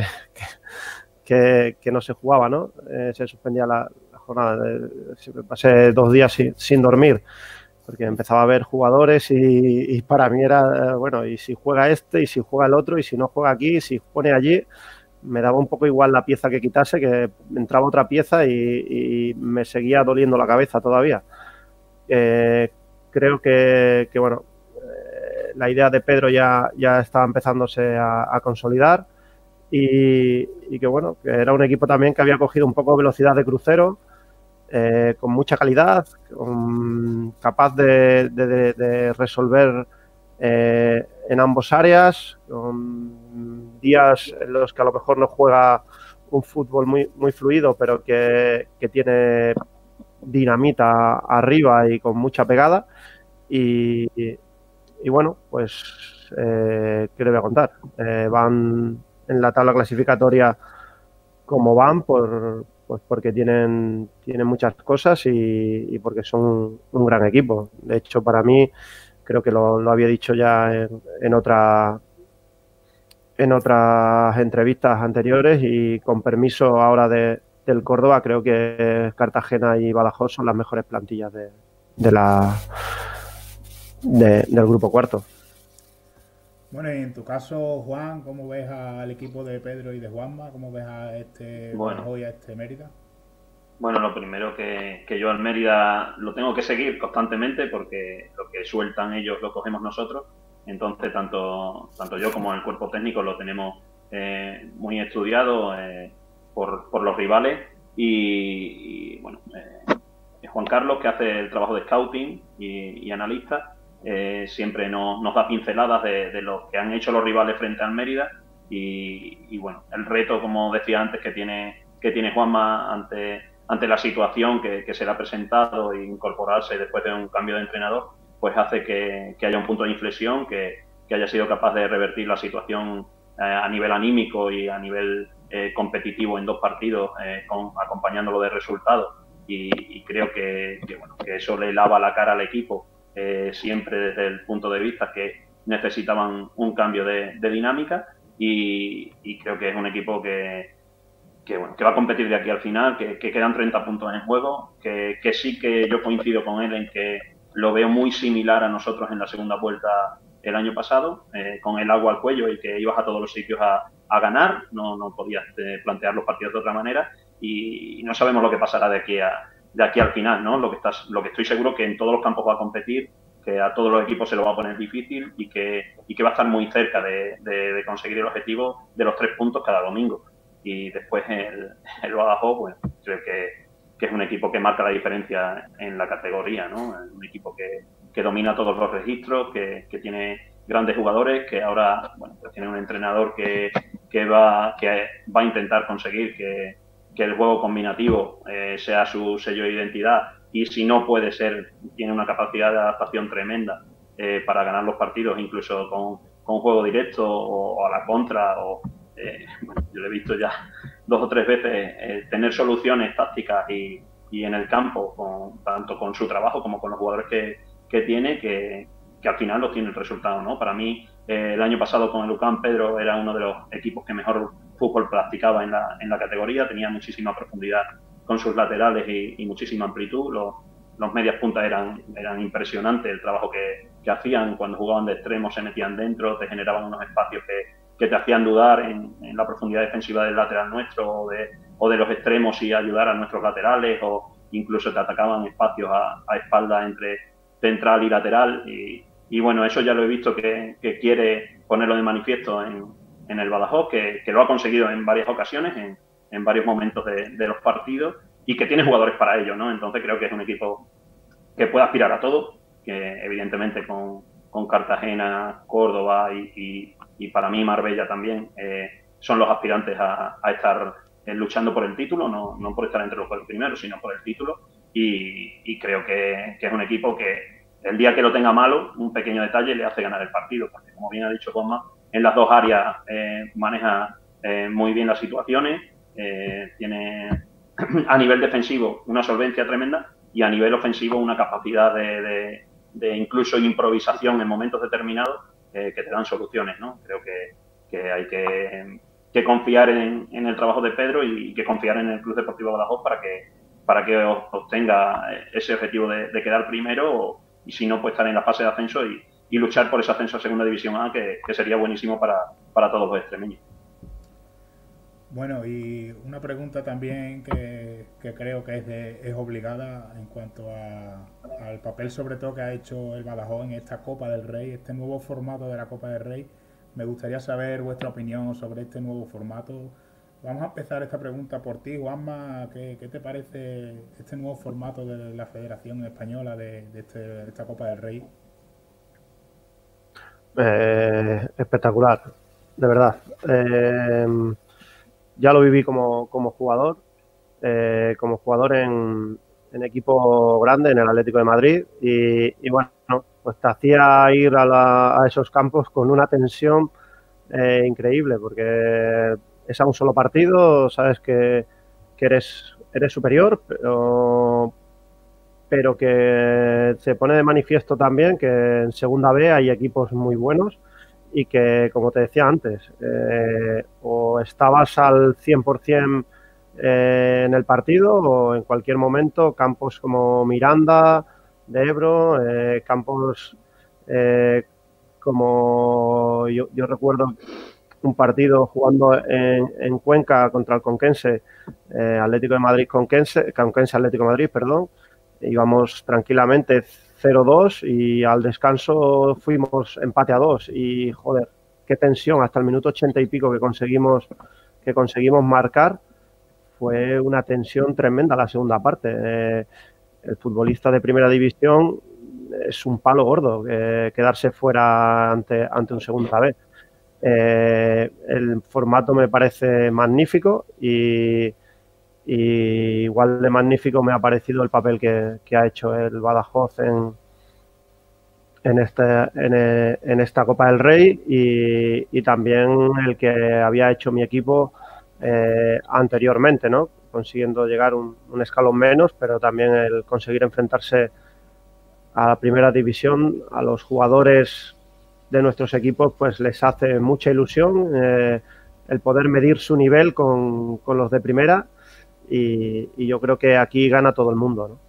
que, que no se jugaba, ¿no? Eh, se suspendía la, la jornada. Me pasé dos días sin, sin dormir, porque empezaba a ver jugadores y, y para mí era, bueno, y si juega este, y si juega el otro, y si no juega aquí, y si pone allí, me daba un poco igual la pieza que quitase, que entraba otra pieza y, y me seguía doliendo la cabeza todavía. Eh, creo que, que bueno, eh, la idea de Pedro ya, ya estaba empezándose a, a consolidar y, y que bueno, que era un equipo también que había cogido un poco velocidad de crucero, Eh, con mucha calidad, con, capaz de, de, de resolver eh, en ambos áreas, con días en los que a lo mejor no juega un fútbol muy, muy fluido, pero que, que tiene dinamita arriba y con mucha pegada. Y, y, y bueno, pues, eh, ¿qué le voy a contar? Eh, van en la tabla clasificatoria como van por... Pues porque tienen, tienen muchas cosas y, y porque son un, un gran equipo. De hecho, para mí, creo que lo, lo había dicho ya en, en, otra, en otras entrevistas anteriores y con permiso ahora de, del Córdoba, creo que Cartagena y Badajoz son las mejores plantillas de, de la, de, del grupo cuarto. Bueno, y en tu caso, Juan, ¿cómo ves al equipo de Pedro y de Juanma? ¿Cómo ves a este bueno, Badajoz y a este Mérida? Bueno, lo primero que, que yo al Mérida lo tengo que seguir constantemente porque lo que sueltan ellos lo cogemos nosotros. Entonces, tanto, tanto yo como el cuerpo técnico lo tenemos eh, muy estudiado eh, por, por los rivales. Y, y bueno, eh, Juan Carlos, que hace el trabajo de scouting y, y analista, eh, siempre nos, nos da pinceladas de, de lo que han hecho los rivales frente al Mérida. Y, y bueno, el reto, como decía antes, que tiene, que tiene Juanma ante, ante la situación que, que se le ha presentado e incorporarse después de un cambio de entrenador, pues hace que, que haya un punto de inflexión, que, que haya sido capaz de revertir la situación eh, a nivel anímico y a nivel eh, competitivo en dos partidos, eh, con, acompañándolo de resultados. Y, y creo que, que, bueno, que eso le lava la cara al equipo, eh, siempre desde el punto de vista que necesitaban un cambio de, de dinámica y, y creo que es un equipo que, que, bueno, que va a competir de aquí al final, que, que quedan treinta puntos en juego, que, que sí que yo coincido con él en que lo veo muy similar a nosotros en la segunda vuelta el año pasado, eh, con el agua al cuello y que ibas a todos los sitios a, a ganar, no, no podías eh, plantear los partidos de otra manera y, y no sabemos lo que pasará de aquí, a, de aquí al final, ¿no? Lo que, estás, lo que estoy seguro que en todos los campos va a competir, que a todos los equipos se lo va a poner difícil y que, y que va a estar muy cerca de, de, de conseguir el objetivo de los tres puntos cada domingo. Y después el, el Badajoz, bueno, creo que, que es un equipo que marca la diferencia en la categoría, ¿no? Un equipo que, que domina todos los registros, que, que tiene grandes jugadores, que ahora, bueno, pues tiene un entrenador que, que, va, que va a intentar conseguir que, que el juego combinativo eh, sea su sello de identidad, y si no puede ser, tiene una capacidad de adaptación tremenda eh, para ganar los partidos, incluso con, con juego directo o, o a la contra. O, eh, bueno, yo lo he visto ya dos o tres veces eh, tener soluciones tácticas y, y en el campo, con, tanto con su trabajo como con los jugadores que, que tiene, que, que al final obtiene el resultado, ¿no? Para mí, eh, el año pasado con el U C A M, Pedro era uno de los equipos que mejor fútbol practicaba en la, en la categoría, tenía muchísima profundidad con sus laterales y, y muchísima amplitud. Los, los medias puntas eran, eran impresionantes, el trabajo que, que hacían cuando jugaban de extremo, se metían dentro, te generaban unos espacios que, que te hacían dudar en, en la profundidad defensiva del lateral nuestro o de, o de los extremos y ayudar a nuestros laterales, o incluso te atacaban espacios a, a espalda entre central y lateral. Y, y bueno, eso ya lo he visto que, que quiere ponerlo de manifiesto en, en el Badajoz, que, que lo ha conseguido en varias ocasiones, en, en varios momentos de, de los partidos, y que tiene jugadores para ello, ¿no? Entonces creo que es un equipo que puede aspirar a todo, que evidentemente con, con Cartagena, Córdoba y, y, y para mí Marbella también eh, son los aspirantes a, a estar eh, luchando por el título, no, no por estar entre los cuatro primeros, sino por el título. Y, y creo que, que es un equipo que el día que lo tenga malo, un pequeño detalle le hace ganar el partido, porque como bien ha dicho Juanma, en las dos áreas eh, maneja eh, muy bien las situaciones, eh, tiene a nivel defensivo una solvencia tremenda y a nivel ofensivo una capacidad de, de, de incluso improvisación en momentos determinados eh, que te dan soluciones, ¿no? Creo que, que hay que, que confiar en, en el trabajo de Pedro y que confiar en el Club Deportivo Badajoz para que, para que obtenga ese objetivo de, de quedar primero, o, y si no, pues estar en la fase de ascenso y, y luchar por ese ascenso a Segunda División A, que, que sería buenísimo para, para todos los extremeños. Bueno, y una pregunta también que, que creo que es, de, es obligada en cuanto a, al papel sobre todo que ha hecho el Badajoz en esta Copa del Rey, este nuevo formato de la Copa del Rey. Me gustaría saber vuestra opinión sobre este nuevo formato. Vamos a empezar esta pregunta por ti, Juanma. ¿Qué, qué te parece este nuevo formato de la Federación Española de, de, este, de esta Copa del Rey? Eh, espectacular, de verdad. Eh, ya lo viví como, como jugador, eh, como jugador en, en equipo grande, en el Atlético de Madrid, y, y bueno, pues te hacía ir a, la, a esos campos con una tensión eh, increíble, porque es a un solo partido, sabes que, que eres, eres superior, pero, pero que se pone de manifiesto también que en Segunda B hay equipos muy buenos y que, como te decía antes, eh, o estabas al cien por ciento eh, en el partido o en cualquier momento campos como Miranda, de Ebro, eh, campos eh, como yo, yo recuerdo un partido jugando en, en Cuenca contra el Conquense, eh, Atlético de Madrid Conquense, Conquense Atlético de Madrid, perdón, íbamos tranquilamente cero dos y al descanso fuimos empate a dos y joder, qué tensión, hasta el minuto ochenta y pico que conseguimos que conseguimos marcar, fue una tensión tremenda la segunda parte. Eh, el futbolista de primera división es un palo gordo eh, quedarse fuera ante, ante un Segunda B. Eh, el formato me parece magnífico y, y igual de magnífico me ha parecido el papel que, que ha hecho el Badajoz en, en, este, en, en esta Copa del Rey y, y también el que había hecho mi equipo eh, anteriormente, ¿no? Consiguiendo llegar un, un escalón menos, pero también el conseguir enfrentarse a la primera división, a los jugadores de nuestros equipos, pues les hace mucha ilusión eh, el poder medir su nivel con, con los de primera y, y yo creo que aquí gana todo el mundo, ¿no?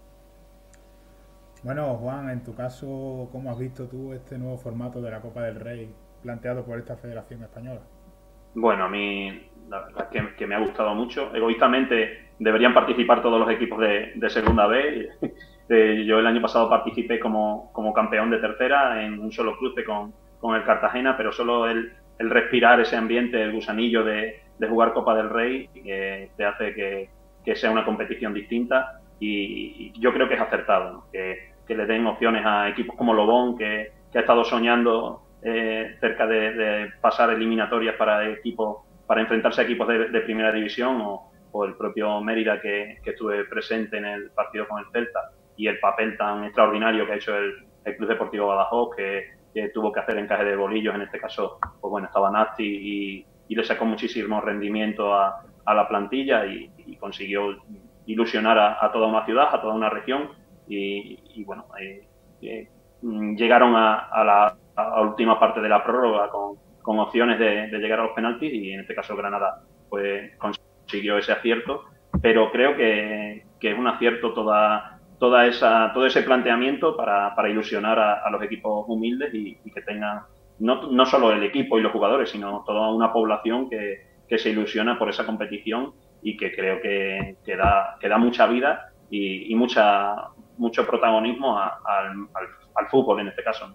Bueno, Juan, en tu caso, ¿cómo has visto tú este nuevo formato de la Copa del Rey planteado por esta Federación Española? Bueno, a mí la verdad es que, que me ha gustado mucho. Egoístamente deberían participar todos los equipos de, de Segunda B. Eh, yo el año pasado participé como, como campeón de tercera en un solo cruce con, con el Cartagena, pero solo el, el respirar ese ambiente, el gusanillo de, de jugar Copa del Rey, eh, te hace que, que sea una competición distinta y, y yo creo que es acertado, ¿no? que, que le den opciones a equipos como Lobón, que, que ha estado soñando eh, cerca de, de pasar eliminatorias para equipos, para enfrentarse a equipos de, de primera división, o, o el propio Mérida, que, que estuve presente en el partido con el Celta, y el papel tan extraordinario que ha hecho el, el Club Deportivo Badajoz, que, que tuvo que hacer encaje de bolillos, en este caso, pues bueno, estaba Nasti y, y le sacó muchísimo rendimiento a, a la plantilla y, y consiguió ilusionar a, a toda una ciudad, a toda una región, y, y bueno, eh, eh, llegaron a, a la a última parte de la prórroga con, con opciones de, de llegar a los penaltis, y en este caso Granada pues consiguió ese acierto, pero creo que, que es un acierto toda, toda esa, todo ese planteamiento para, para ilusionar a, a los equipos humildes y, y que tengan no, no solo el equipo y los jugadores, sino toda una población que, que se ilusiona por esa competición y que creo que, que, da, que da mucha vida y, y mucha, mucho protagonismo a, al, al, al fútbol en este caso.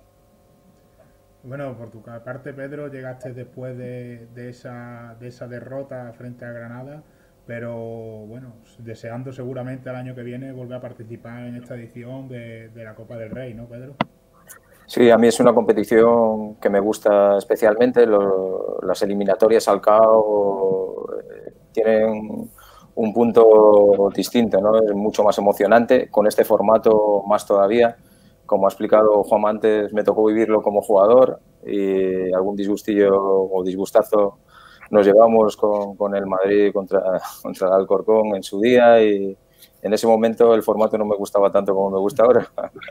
Bueno, por tu parte, Pedro, llegaste después de, de, esa, de esa derrota frente a Granada, pero bueno, deseando seguramente el año que viene volver a participar en esta edición de, de la Copa del Rey, ¿no, Pedro? Sí, a mí es una competición que me gusta especialmente. Lo, las eliminatorias al C A O eh, tienen un punto distinto, ¿no? Es mucho más emocionante, con este formato más todavía. Como ha explicado Juan antes, me tocó vivirlo como jugador y algún disgustillo o disgustazo nos llevamos con, con el Madrid contra, contra el Alcorcón en su día, y en ese momento el formato no me gustaba tanto como me gusta ahora,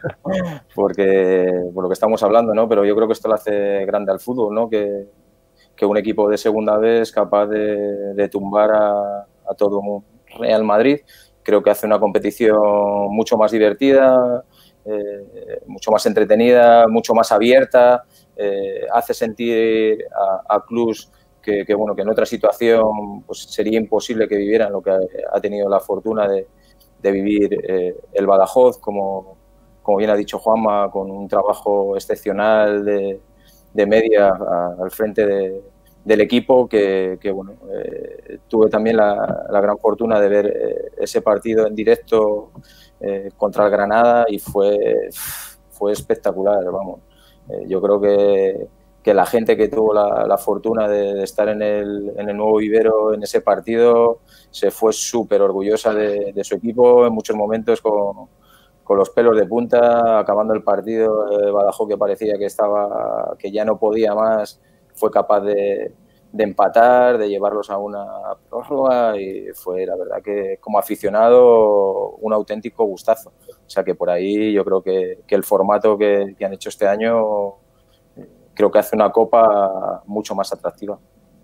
porque por lo que estamos hablando, ¿no? Pero yo creo que esto lo hace grande al fútbol, ¿no? Que, que un equipo de segunda vez es capaz de, de tumbar a, a todo un Real Madrid. Creo que hace una competición mucho más divertida, Eh, mucho más entretenida, mucho más abierta, eh, hace sentir a, a clubs que, que, bueno, que en otra situación pues sería imposible que vivieran lo que ha, ha tenido la fortuna de, de vivir eh, el Badajoz, como, como bien ha dicho Juanma, con un trabajo excepcional de, de media a, al frente de, del equipo, que, que bueno, eh, tuve también la, la gran fortuna de ver eh, ese partido en directo Eh, contra el Granada, y fue, fue espectacular, vamos. Eh, yo creo que, que la gente que tuvo la, la fortuna de, de estar en el, en el Nuevo Vivero en ese partido se fue súper orgullosa de, de su equipo, en muchos momentos con, con los pelos de punta, acabando el partido. eh, Badajoz, que parecía que estaba, que ya no podía más, fue capaz de de empatar, de llevarlos a una prórroga, y fue, la verdad, que como aficionado un auténtico gustazo. O sea que por ahí yo creo que, que el formato que, que han hecho este año eh, creo que hace una copa mucho más atractiva.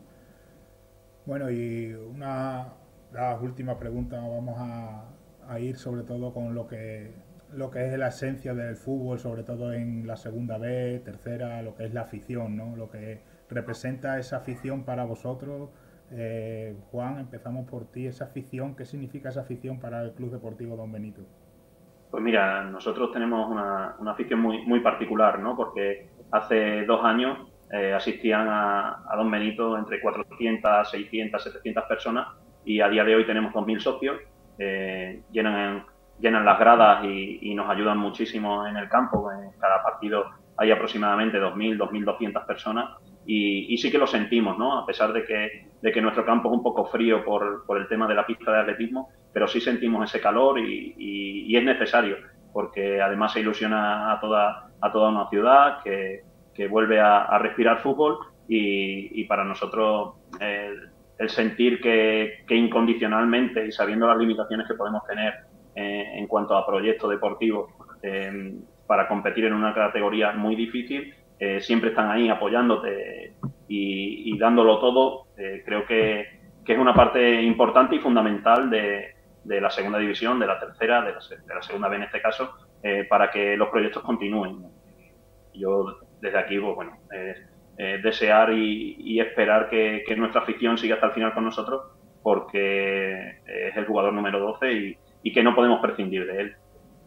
Bueno, y una de las últimas preguntas vamos a, a ir sobre todo con lo que, lo que es la esencia del fútbol, sobre todo en la segunda B, tercera, lo que es la afición, ¿no? Lo que representa esa afición para vosotros. Eh, Juan, empezamos por ti. Esa afición, ¿qué significa esa afición para el Club Deportivo Don Benito? Pues mira, nosotros tenemos una, una afición muy, muy particular, ¿no? Porque hace dos años eh, asistían a, a Don Benito entre cuatrocientas, seiscientas, setecientas personas, y a día de hoy tenemos dos mil socios, eh, llenan, llenan las gradas y, y nos ayudan muchísimo en el campo. En cada partido hay aproximadamente dos mil, dos mil doscientas personas. Y, y sí que lo sentimos, ¿no? A pesar de que, de que nuestro campo es un poco frío por, por el tema de la pista de atletismo, pero sí sentimos ese calor y, y, y es necesario, porque además se ilusiona a toda, a toda una ciudad que, que vuelve a, a respirar fútbol, y, y para nosotros el, el sentir que, que incondicionalmente, y sabiendo las limitaciones que podemos tener eh, en cuanto a proyectos deportivos eh, para competir en una categoría muy difícil, Eh, siempre están ahí apoyándote y, y dándolo todo, eh, creo que, que es una parte importante y fundamental de, de la segunda división, de la tercera, de la, de la segunda B en este caso, eh, para que los proyectos continúen. Yo desde aquí, pues, bueno, eh, eh, desear y, y esperar que, que nuestra afición siga hasta el final con nosotros, porque es el jugador número doce y, y que no podemos prescindir de él.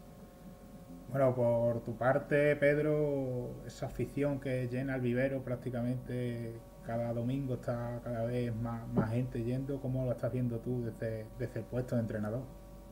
Bueno, por tu parte, Pedro, esa afición que llena el vivero prácticamente cada domingo, está cada vez más, más gente yendo. ¿Cómo lo estás viendo tú desde, desde el puesto de entrenador?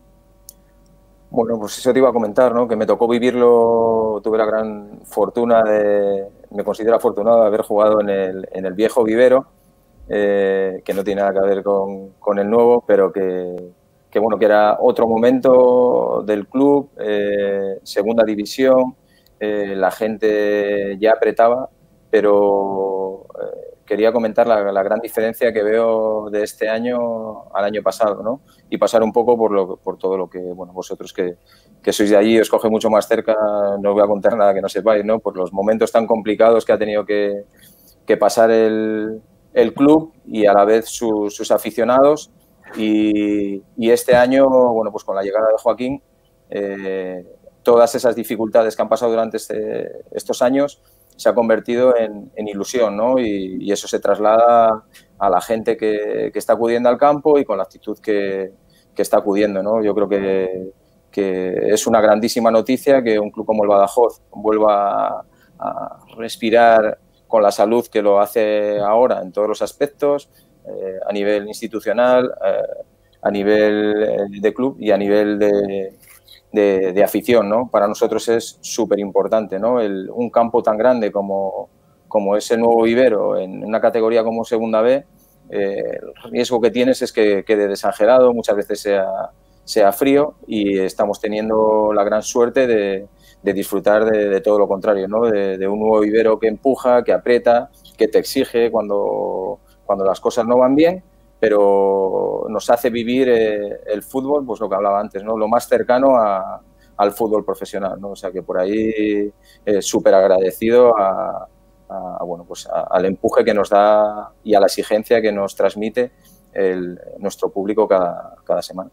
Bueno, pues eso te iba a comentar, ¿no? Que me tocó vivirlo, tuve la gran fortuna de, me considero afortunado de haber jugado en el, en el viejo vivero, eh, que no tiene nada que ver con, con el nuevo, pero que, que, bueno, que era otro momento del club, eh, segunda división, eh, la gente ya apretaba, pero eh, quería comentar la, la gran diferencia que veo de este año al año pasado, ¿no? Y pasar un poco por, lo, por todo lo que, bueno, vosotros que, que sois de allí, os coge mucho más cerca, no os voy a contar nada que no sepáis, ¿no? Por los momentos tan complicados que ha tenido que, que pasar el, el club y a la vez su, sus aficionados. Y, y este año, bueno, pues con la llegada de Joaquín, eh, todas esas dificultades que han pasado durante este, estos años se ha convertido en, en ilusión, ¿no? Y, y eso se traslada a la gente que, que está acudiendo al campo y con la actitud que, que está acudiendo, ¿no? Yo creo que, que es una grandísima noticia que un club como el Badajoz vuelva a, a respirar con la salud que lo hace ahora en todos los aspectos, eh, a nivel institucional, eh, a nivel de club y a nivel de, de, de afición, ¿no? Para nosotros es súper importante, ¿no? El, un campo tan grande como, como es el Nuevo Vivero en una categoría como Segunda B, eh, el riesgo que tienes es que quede desangelado, muchas veces sea, sea frío y estamos teniendo la gran suerte de, de disfrutar de, de todo lo contrario, ¿no? De, de un Nuevo Vivero que empuja, que aprieta, que te exige cuando, cuando las cosas no van bien, pero nos hace vivir eh, el fútbol, pues lo que hablaba antes, ¿no? Lo más cercano a, al fútbol profesional, ¿no? O sea que por ahí eh, súper agradecido a, a, bueno, pues a, al empuje que nos da y a la exigencia que nos transmite el, nuestro público cada, cada semana.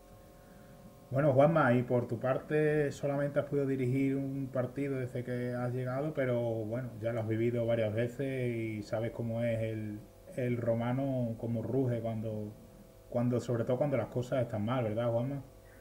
Bueno, Juanma, y por tu parte solamente has podido dirigir un partido desde que has llegado, pero bueno, ya lo has vivido varias veces y sabes cómo es el, el romano, cómo ruge cuando, cuando, sobre todo cuando las cosas están mal, ¿verdad, Juanma?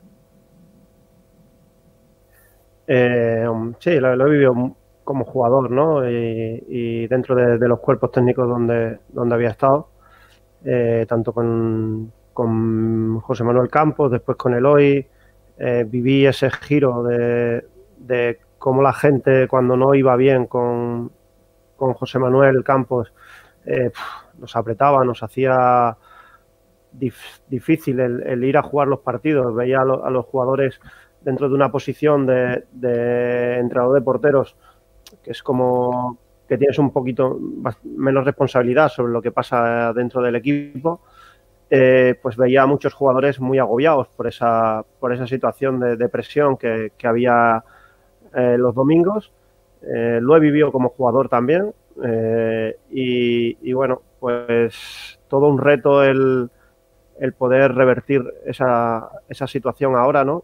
Eh, sí, lo, lo he vivido como jugador, ¿no? Y, y dentro de, de los cuerpos técnicos donde, donde había estado, eh, tanto con, con José Manuel Campos, después con Eloy, eh, viví ese giro de, de cómo la gente cuando no iba bien con, con José Manuel Campos eh, nos apretaba, nos hacía dif, difícil el, el ir a jugar los partidos, veía a, lo, a los jugadores dentro de una posición de, de entrenador de porteros, que es como que tienes un poquito menos responsabilidad sobre lo que pasa dentro del equipo, eh, pues veía a muchos jugadores muy agobiados por esa, por esa situación de, de presión que, que había eh, los domingos. Eh, lo he vivido como jugador también eh, y, y bueno, pues todo un reto el, el poder revertir esa, esa situación ahora, ¿no?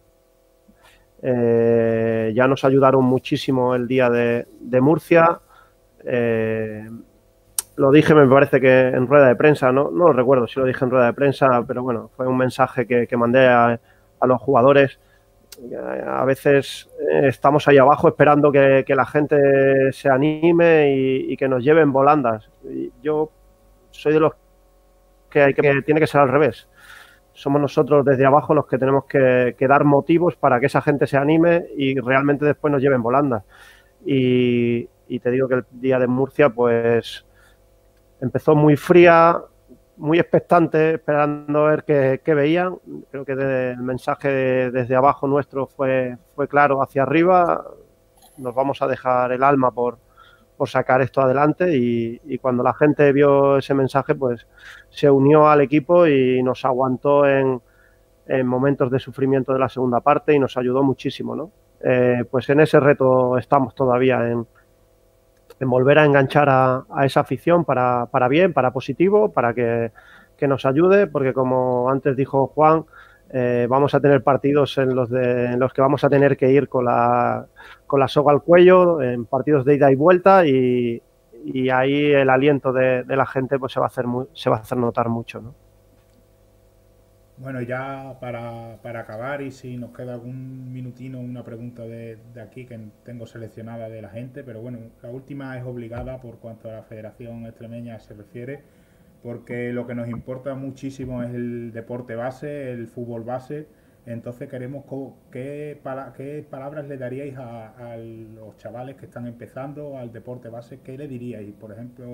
Eh, ya nos ayudaron muchísimo el día de, de Murcia. Eh, lo dije, me parece que en rueda de prensa, no, no lo recuerdo si lo dije en rueda de prensa, pero bueno, fue un mensaje que, que mandé a, a los jugadores. A veces estamos ahí abajo esperando que, que la gente se anime y, y que nos lleven volandas. Y yo soy de los que, hay que, que tiene que ser al revés. Somos nosotros desde abajo los que tenemos que, que dar motivos para que esa gente se anime y realmente después nos lleven volandas. Y, y te digo que el día de Murcia pues empezó muy fría, muy expectante, esperando a ver qué, qué veían. Creo que el mensaje de, desde abajo nuestro fue, fue claro hacia arriba. Nos vamos a dejar el alma por, por sacar esto adelante y, y cuando la gente vio ese mensaje pues se unió al equipo y nos aguantó en, en momentos de sufrimiento de la segunda parte y nos ayudó muchísimo, ¿no? Eh, pues en ese reto estamos todavía en, en volver a enganchar a, a esa afición para, para bien, para positivo, para que, que nos ayude, porque como antes dijo Juan, eh, vamos a tener partidos en los, de, en los que vamos a tener que ir con la, con la soga al cuello, en partidos de ida y vuelta y, y ahí el aliento de, de la gente pues se va a hacer, muy, se va a hacer notar mucho, ¿no? Bueno, ya para, para acabar y si nos queda algún minutino, una pregunta de, de aquí que tengo seleccionada de la gente, pero bueno, la última es obligada por cuanto a la Federación Extremeña se refiere, porque lo que nos importa muchísimo es el deporte base, el fútbol base. Entonces queremos qué, qué palabras le daríais a, a los chavales que están empezando al deporte base, qué le diríais, por ejemplo,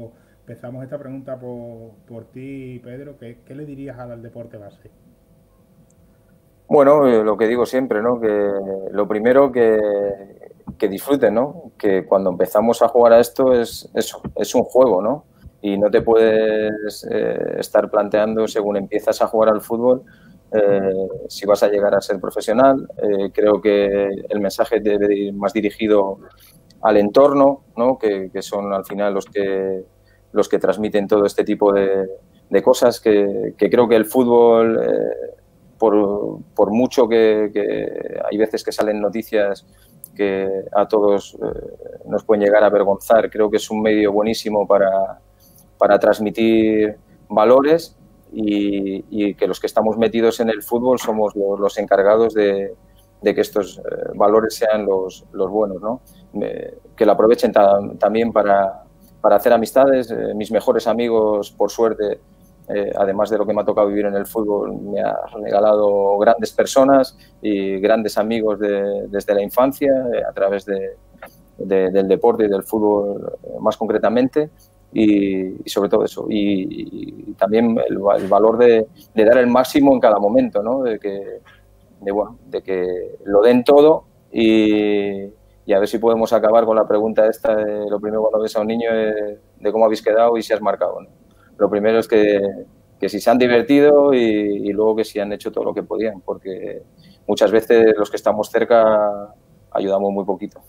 empezamos esta pregunta por, por ti, Pedro. ¿Qué, qué le dirías al deporte base? Bueno, eh, lo que digo siempre, ¿no? Que lo primero que, que disfruten, ¿no? Que cuando empezamos a jugar a esto es, es, es un juego, ¿no? Y no te puedes eh, estar planteando según empiezas a jugar al fútbol eh, si vas a llegar a ser profesional. Eh, creo que el mensaje debe ir más dirigido al entorno, ¿no? Que, que son al final los que, los que transmiten todo este tipo de, de cosas, que, que creo que el fútbol... Eh, Por, por mucho que, que hay veces que salen noticias que a todos eh, nos pueden llegar a avergonzar, creo que es un medio buenísimo para, para transmitir valores y, y que los que estamos metidos en el fútbol somos los, los encargados de, de que estos eh, valores sean los, los buenos, ¿no? Eh, que lo aprovechen ta, también para, para hacer amistades. Eh, mis mejores amigos, por suerte, Eh, además de lo que me ha tocado vivir en el fútbol, me ha regalado grandes personas y grandes amigos de, desde la infancia, eh, a través de, de, del deporte y del fútbol eh, más concretamente, y, y sobre todo eso. Y, y también el, el valor de, de dar el máximo en cada momento, ¿no? De que, de, bueno, de que lo den todo y, y a ver si podemos acabar con la pregunta esta de lo primero cuando ves a un niño de, de cómo habéis quedado y si has marcado, ¿no? Lo primero es que, que si se han divertido y, y luego que si han hecho todo lo que podían, porque muchas veces los que estamos cerca ayudamos muy poquito.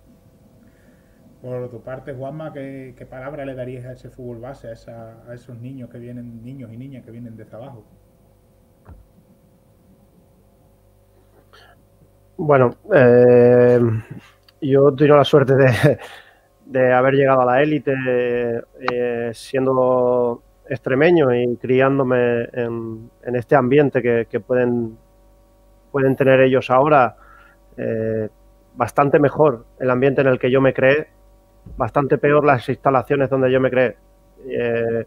Por tu parte, Juanma, ¿qué, qué palabra le darías a ese fútbol base, a, esa, a esos niños que vienen, niños y niñas que vienen desde abajo? Bueno, eh, yo tengo la suerte de, de haber llegado a la élite eh, siendo extremeño y criándome en, en este ambiente que, que pueden, pueden tener ellos ahora, eh, bastante mejor el ambiente en el que yo me creé, bastante peor las instalaciones donde yo me creé. Eh,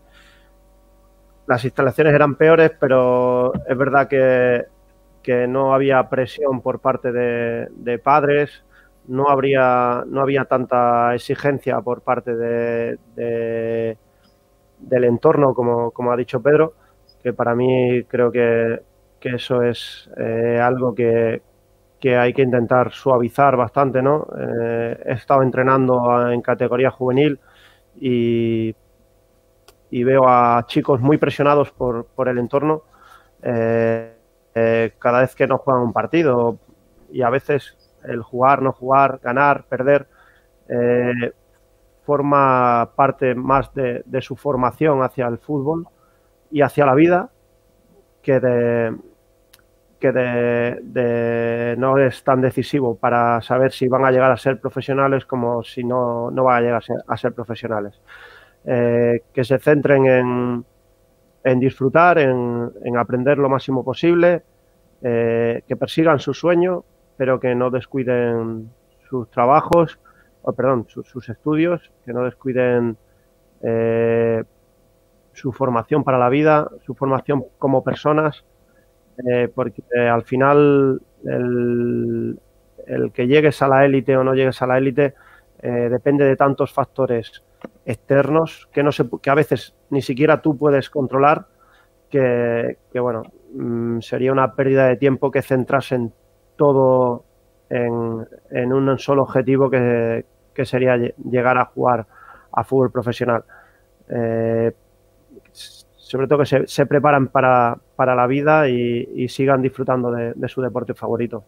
las instalaciones eran peores, pero es verdad que, que no había presión por parte de, de padres, no, habría, no había tanta exigencia por parte de, de, del entorno, como, como ha dicho Pedro, que para mí creo que, que eso es eh, algo que, que hay que intentar suavizar bastante, ¿no? Eh, he estado entrenando en categoría juvenil y, y veo a chicos muy presionados por, por el entorno eh, eh, cada vez que no juegan un partido, y a veces el jugar, no jugar, ganar, perder, eh, forma parte más de, de su formación hacia el fútbol y hacia la vida, que de, que de, de no es tan decisivo para saber si van a llegar a ser profesionales como si no, no van a llegar a ser, a ser profesionales. Eh, que se centren en, en disfrutar, en, en aprender lo máximo posible, eh, que persigan su sueño, pero que no descuiden sus trabajos, o perdón, sus, sus estudios, que no descuiden eh, su formación para la vida, su formación como personas, eh, porque eh, al final el, el que llegues a la élite o no llegues a la élite eh, depende de tantos factores externos que, no se, que a veces ni siquiera tú puedes controlar, que, que bueno, mmm, sería una pérdida de tiempo que centrasen todo en, en un solo objetivo que, que sería llegar a jugar a fútbol profesional. Eh, sobre todo que se, se preparan para, para la vida y, y sigan disfrutando de, de su deporte favorito.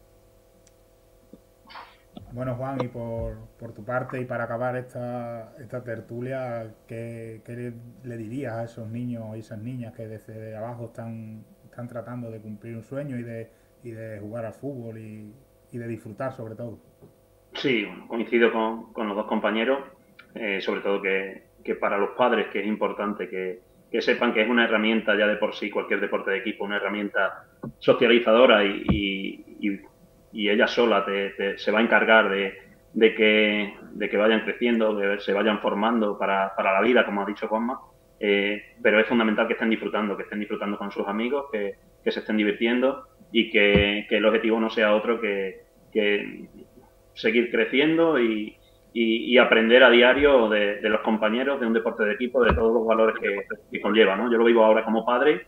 Bueno, Juan, y por, por tu parte, y para acabar esta, esta tertulia, ¿qué, qué le, le dirías a esos niños y esas niñas que desde abajo están, están tratando de cumplir un sueño y de, y de jugar al fútbol y, y de disfrutar sobre todo? Sí, coincido con, con los dos compañeros, eh, sobre todo que, que para los padres, que es importante que, que sepan que es una herramienta ya de por sí, cualquier deporte de equipo, una herramienta socializadora y, y, y y ella sola te, te, se va a encargar de, de, que, de que vayan creciendo, de que se vayan formando para, para la vida, como ha dicho Juanma, eh, pero es fundamental que estén disfrutando, que estén disfrutando con sus amigos, que, que se estén divirtiendo y que, que el objetivo no sea otro que, que seguir creciendo y, y, y aprender a diario de, de los compañeros, de un deporte de equipo, de todos los valores que, que conlleva, ¿no? Yo lo vivo ahora como padre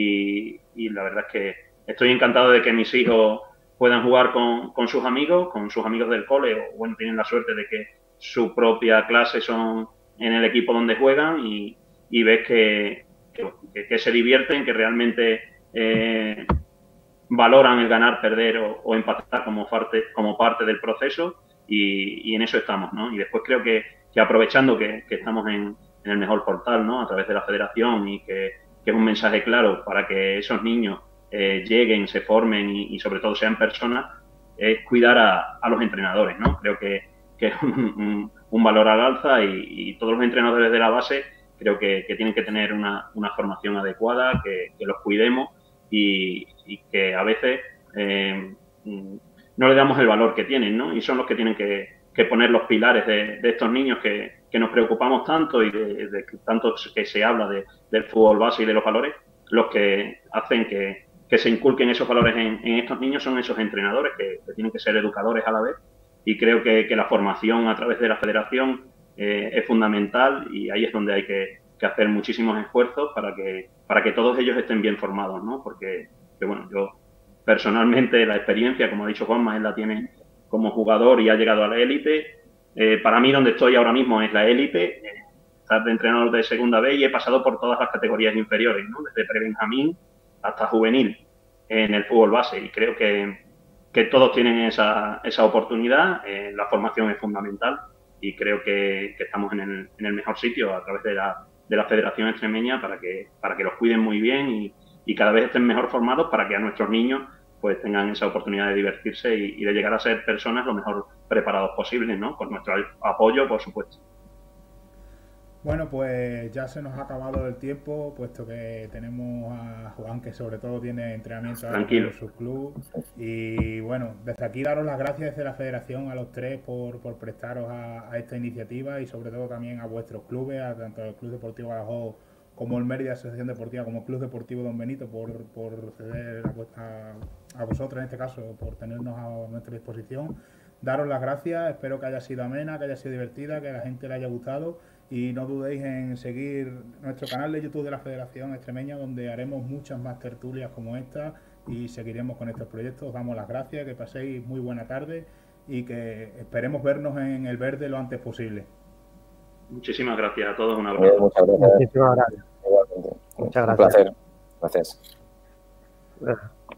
y, y la verdad es que estoy encantado de que mis hijos puedan jugar con, con sus amigos, con sus amigos del cole, o bueno, tienen la suerte de que su propia clase son en el equipo donde juegan y, y ves que, que, que se divierten, que realmente eh, valoran el ganar, perder o, o empatar como parte, como parte del proceso y, y en eso estamos, ¿no? Y después creo que, que aprovechando que, que estamos en, en el mejor portal, ¿no? A través de la federación y que, que es un mensaje claro para que esos niños eh, lleguen, se formen y, y sobre todo sean personas, es cuidar a, a los entrenadores, ¿no? Creo que, que es un, un, un valor al alza y, y todos los entrenadores de la base creo que, que tienen que tener una, una formación adecuada, que, que los cuidemos y, y que a veces eh, no le damos el valor que tienen, ¿no? Y son los que tienen que, que poner los pilares de, de estos niños que, que nos preocupamos tanto y de, de tanto que se habla de, del fútbol base y de los valores, los que hacen que, que se inculquen esos valores en, en estos niños son esos entrenadores que, que tienen que ser educadores a la vez y creo que, que la formación a través de la federación eh, es fundamental y ahí es donde hay que, que hacer muchísimos esfuerzos para que, para que todos ellos estén bien formados, ¿no? Porque, que, bueno, yo personalmente la experiencia, como ha dicho Juanma, él la tiene como jugador y ha llegado a la élite. Eh, para mí donde estoy ahora mismo es la élite, eh, estar de entrenador de segunda B y he pasado por todas las categorías inferiores, ¿no? Desde prebenjamín hasta juvenil en el fútbol base y creo que, que todos tienen esa, esa oportunidad, eh, la formación es fundamental y creo que, que estamos en el, en el mejor sitio a través de la, de la Federación Extremeña para que, para que los cuiden muy bien y, y cada vez estén mejor formados para que a nuestros niños pues tengan esa oportunidad de divertirse y, y de llegar a ser personas lo mejor preparados posibles, ¿no? Con nuestro apoyo, por supuesto. Bueno, pues ya se nos ha acabado el tiempo, puesto que tenemos a Juan, que sobre todo tiene entrenamiento en su club. Y bueno, desde aquí daros las gracias desde la Federación a los tres por, por prestaros a, a esta iniciativa y sobre todo también a vuestros clubes, a tanto el Club Deportivo Badajoz como el Mérida Asociación Deportiva, como el Club Deportivo Don Benito, por, por ceder a, a, a vosotros en este caso, por tenernos a nuestra disposición. Daros las gracias, espero que haya sido amena, que haya sido divertida, que a la gente le haya gustado. Y no dudéis en seguir nuestro canal de YouTube de la Federación Extremeña, donde haremos muchas más tertulias como esta y seguiremos con estos proyectos. Os damos las gracias, que paséis muy buena tarde y que esperemos vernos en el verde lo antes posible. Muchísimas gracias a todos, un abrazo. Muchas gracias. Muchísimas gracias. Igualmente. Muchas gracias. Un placer. Gracias.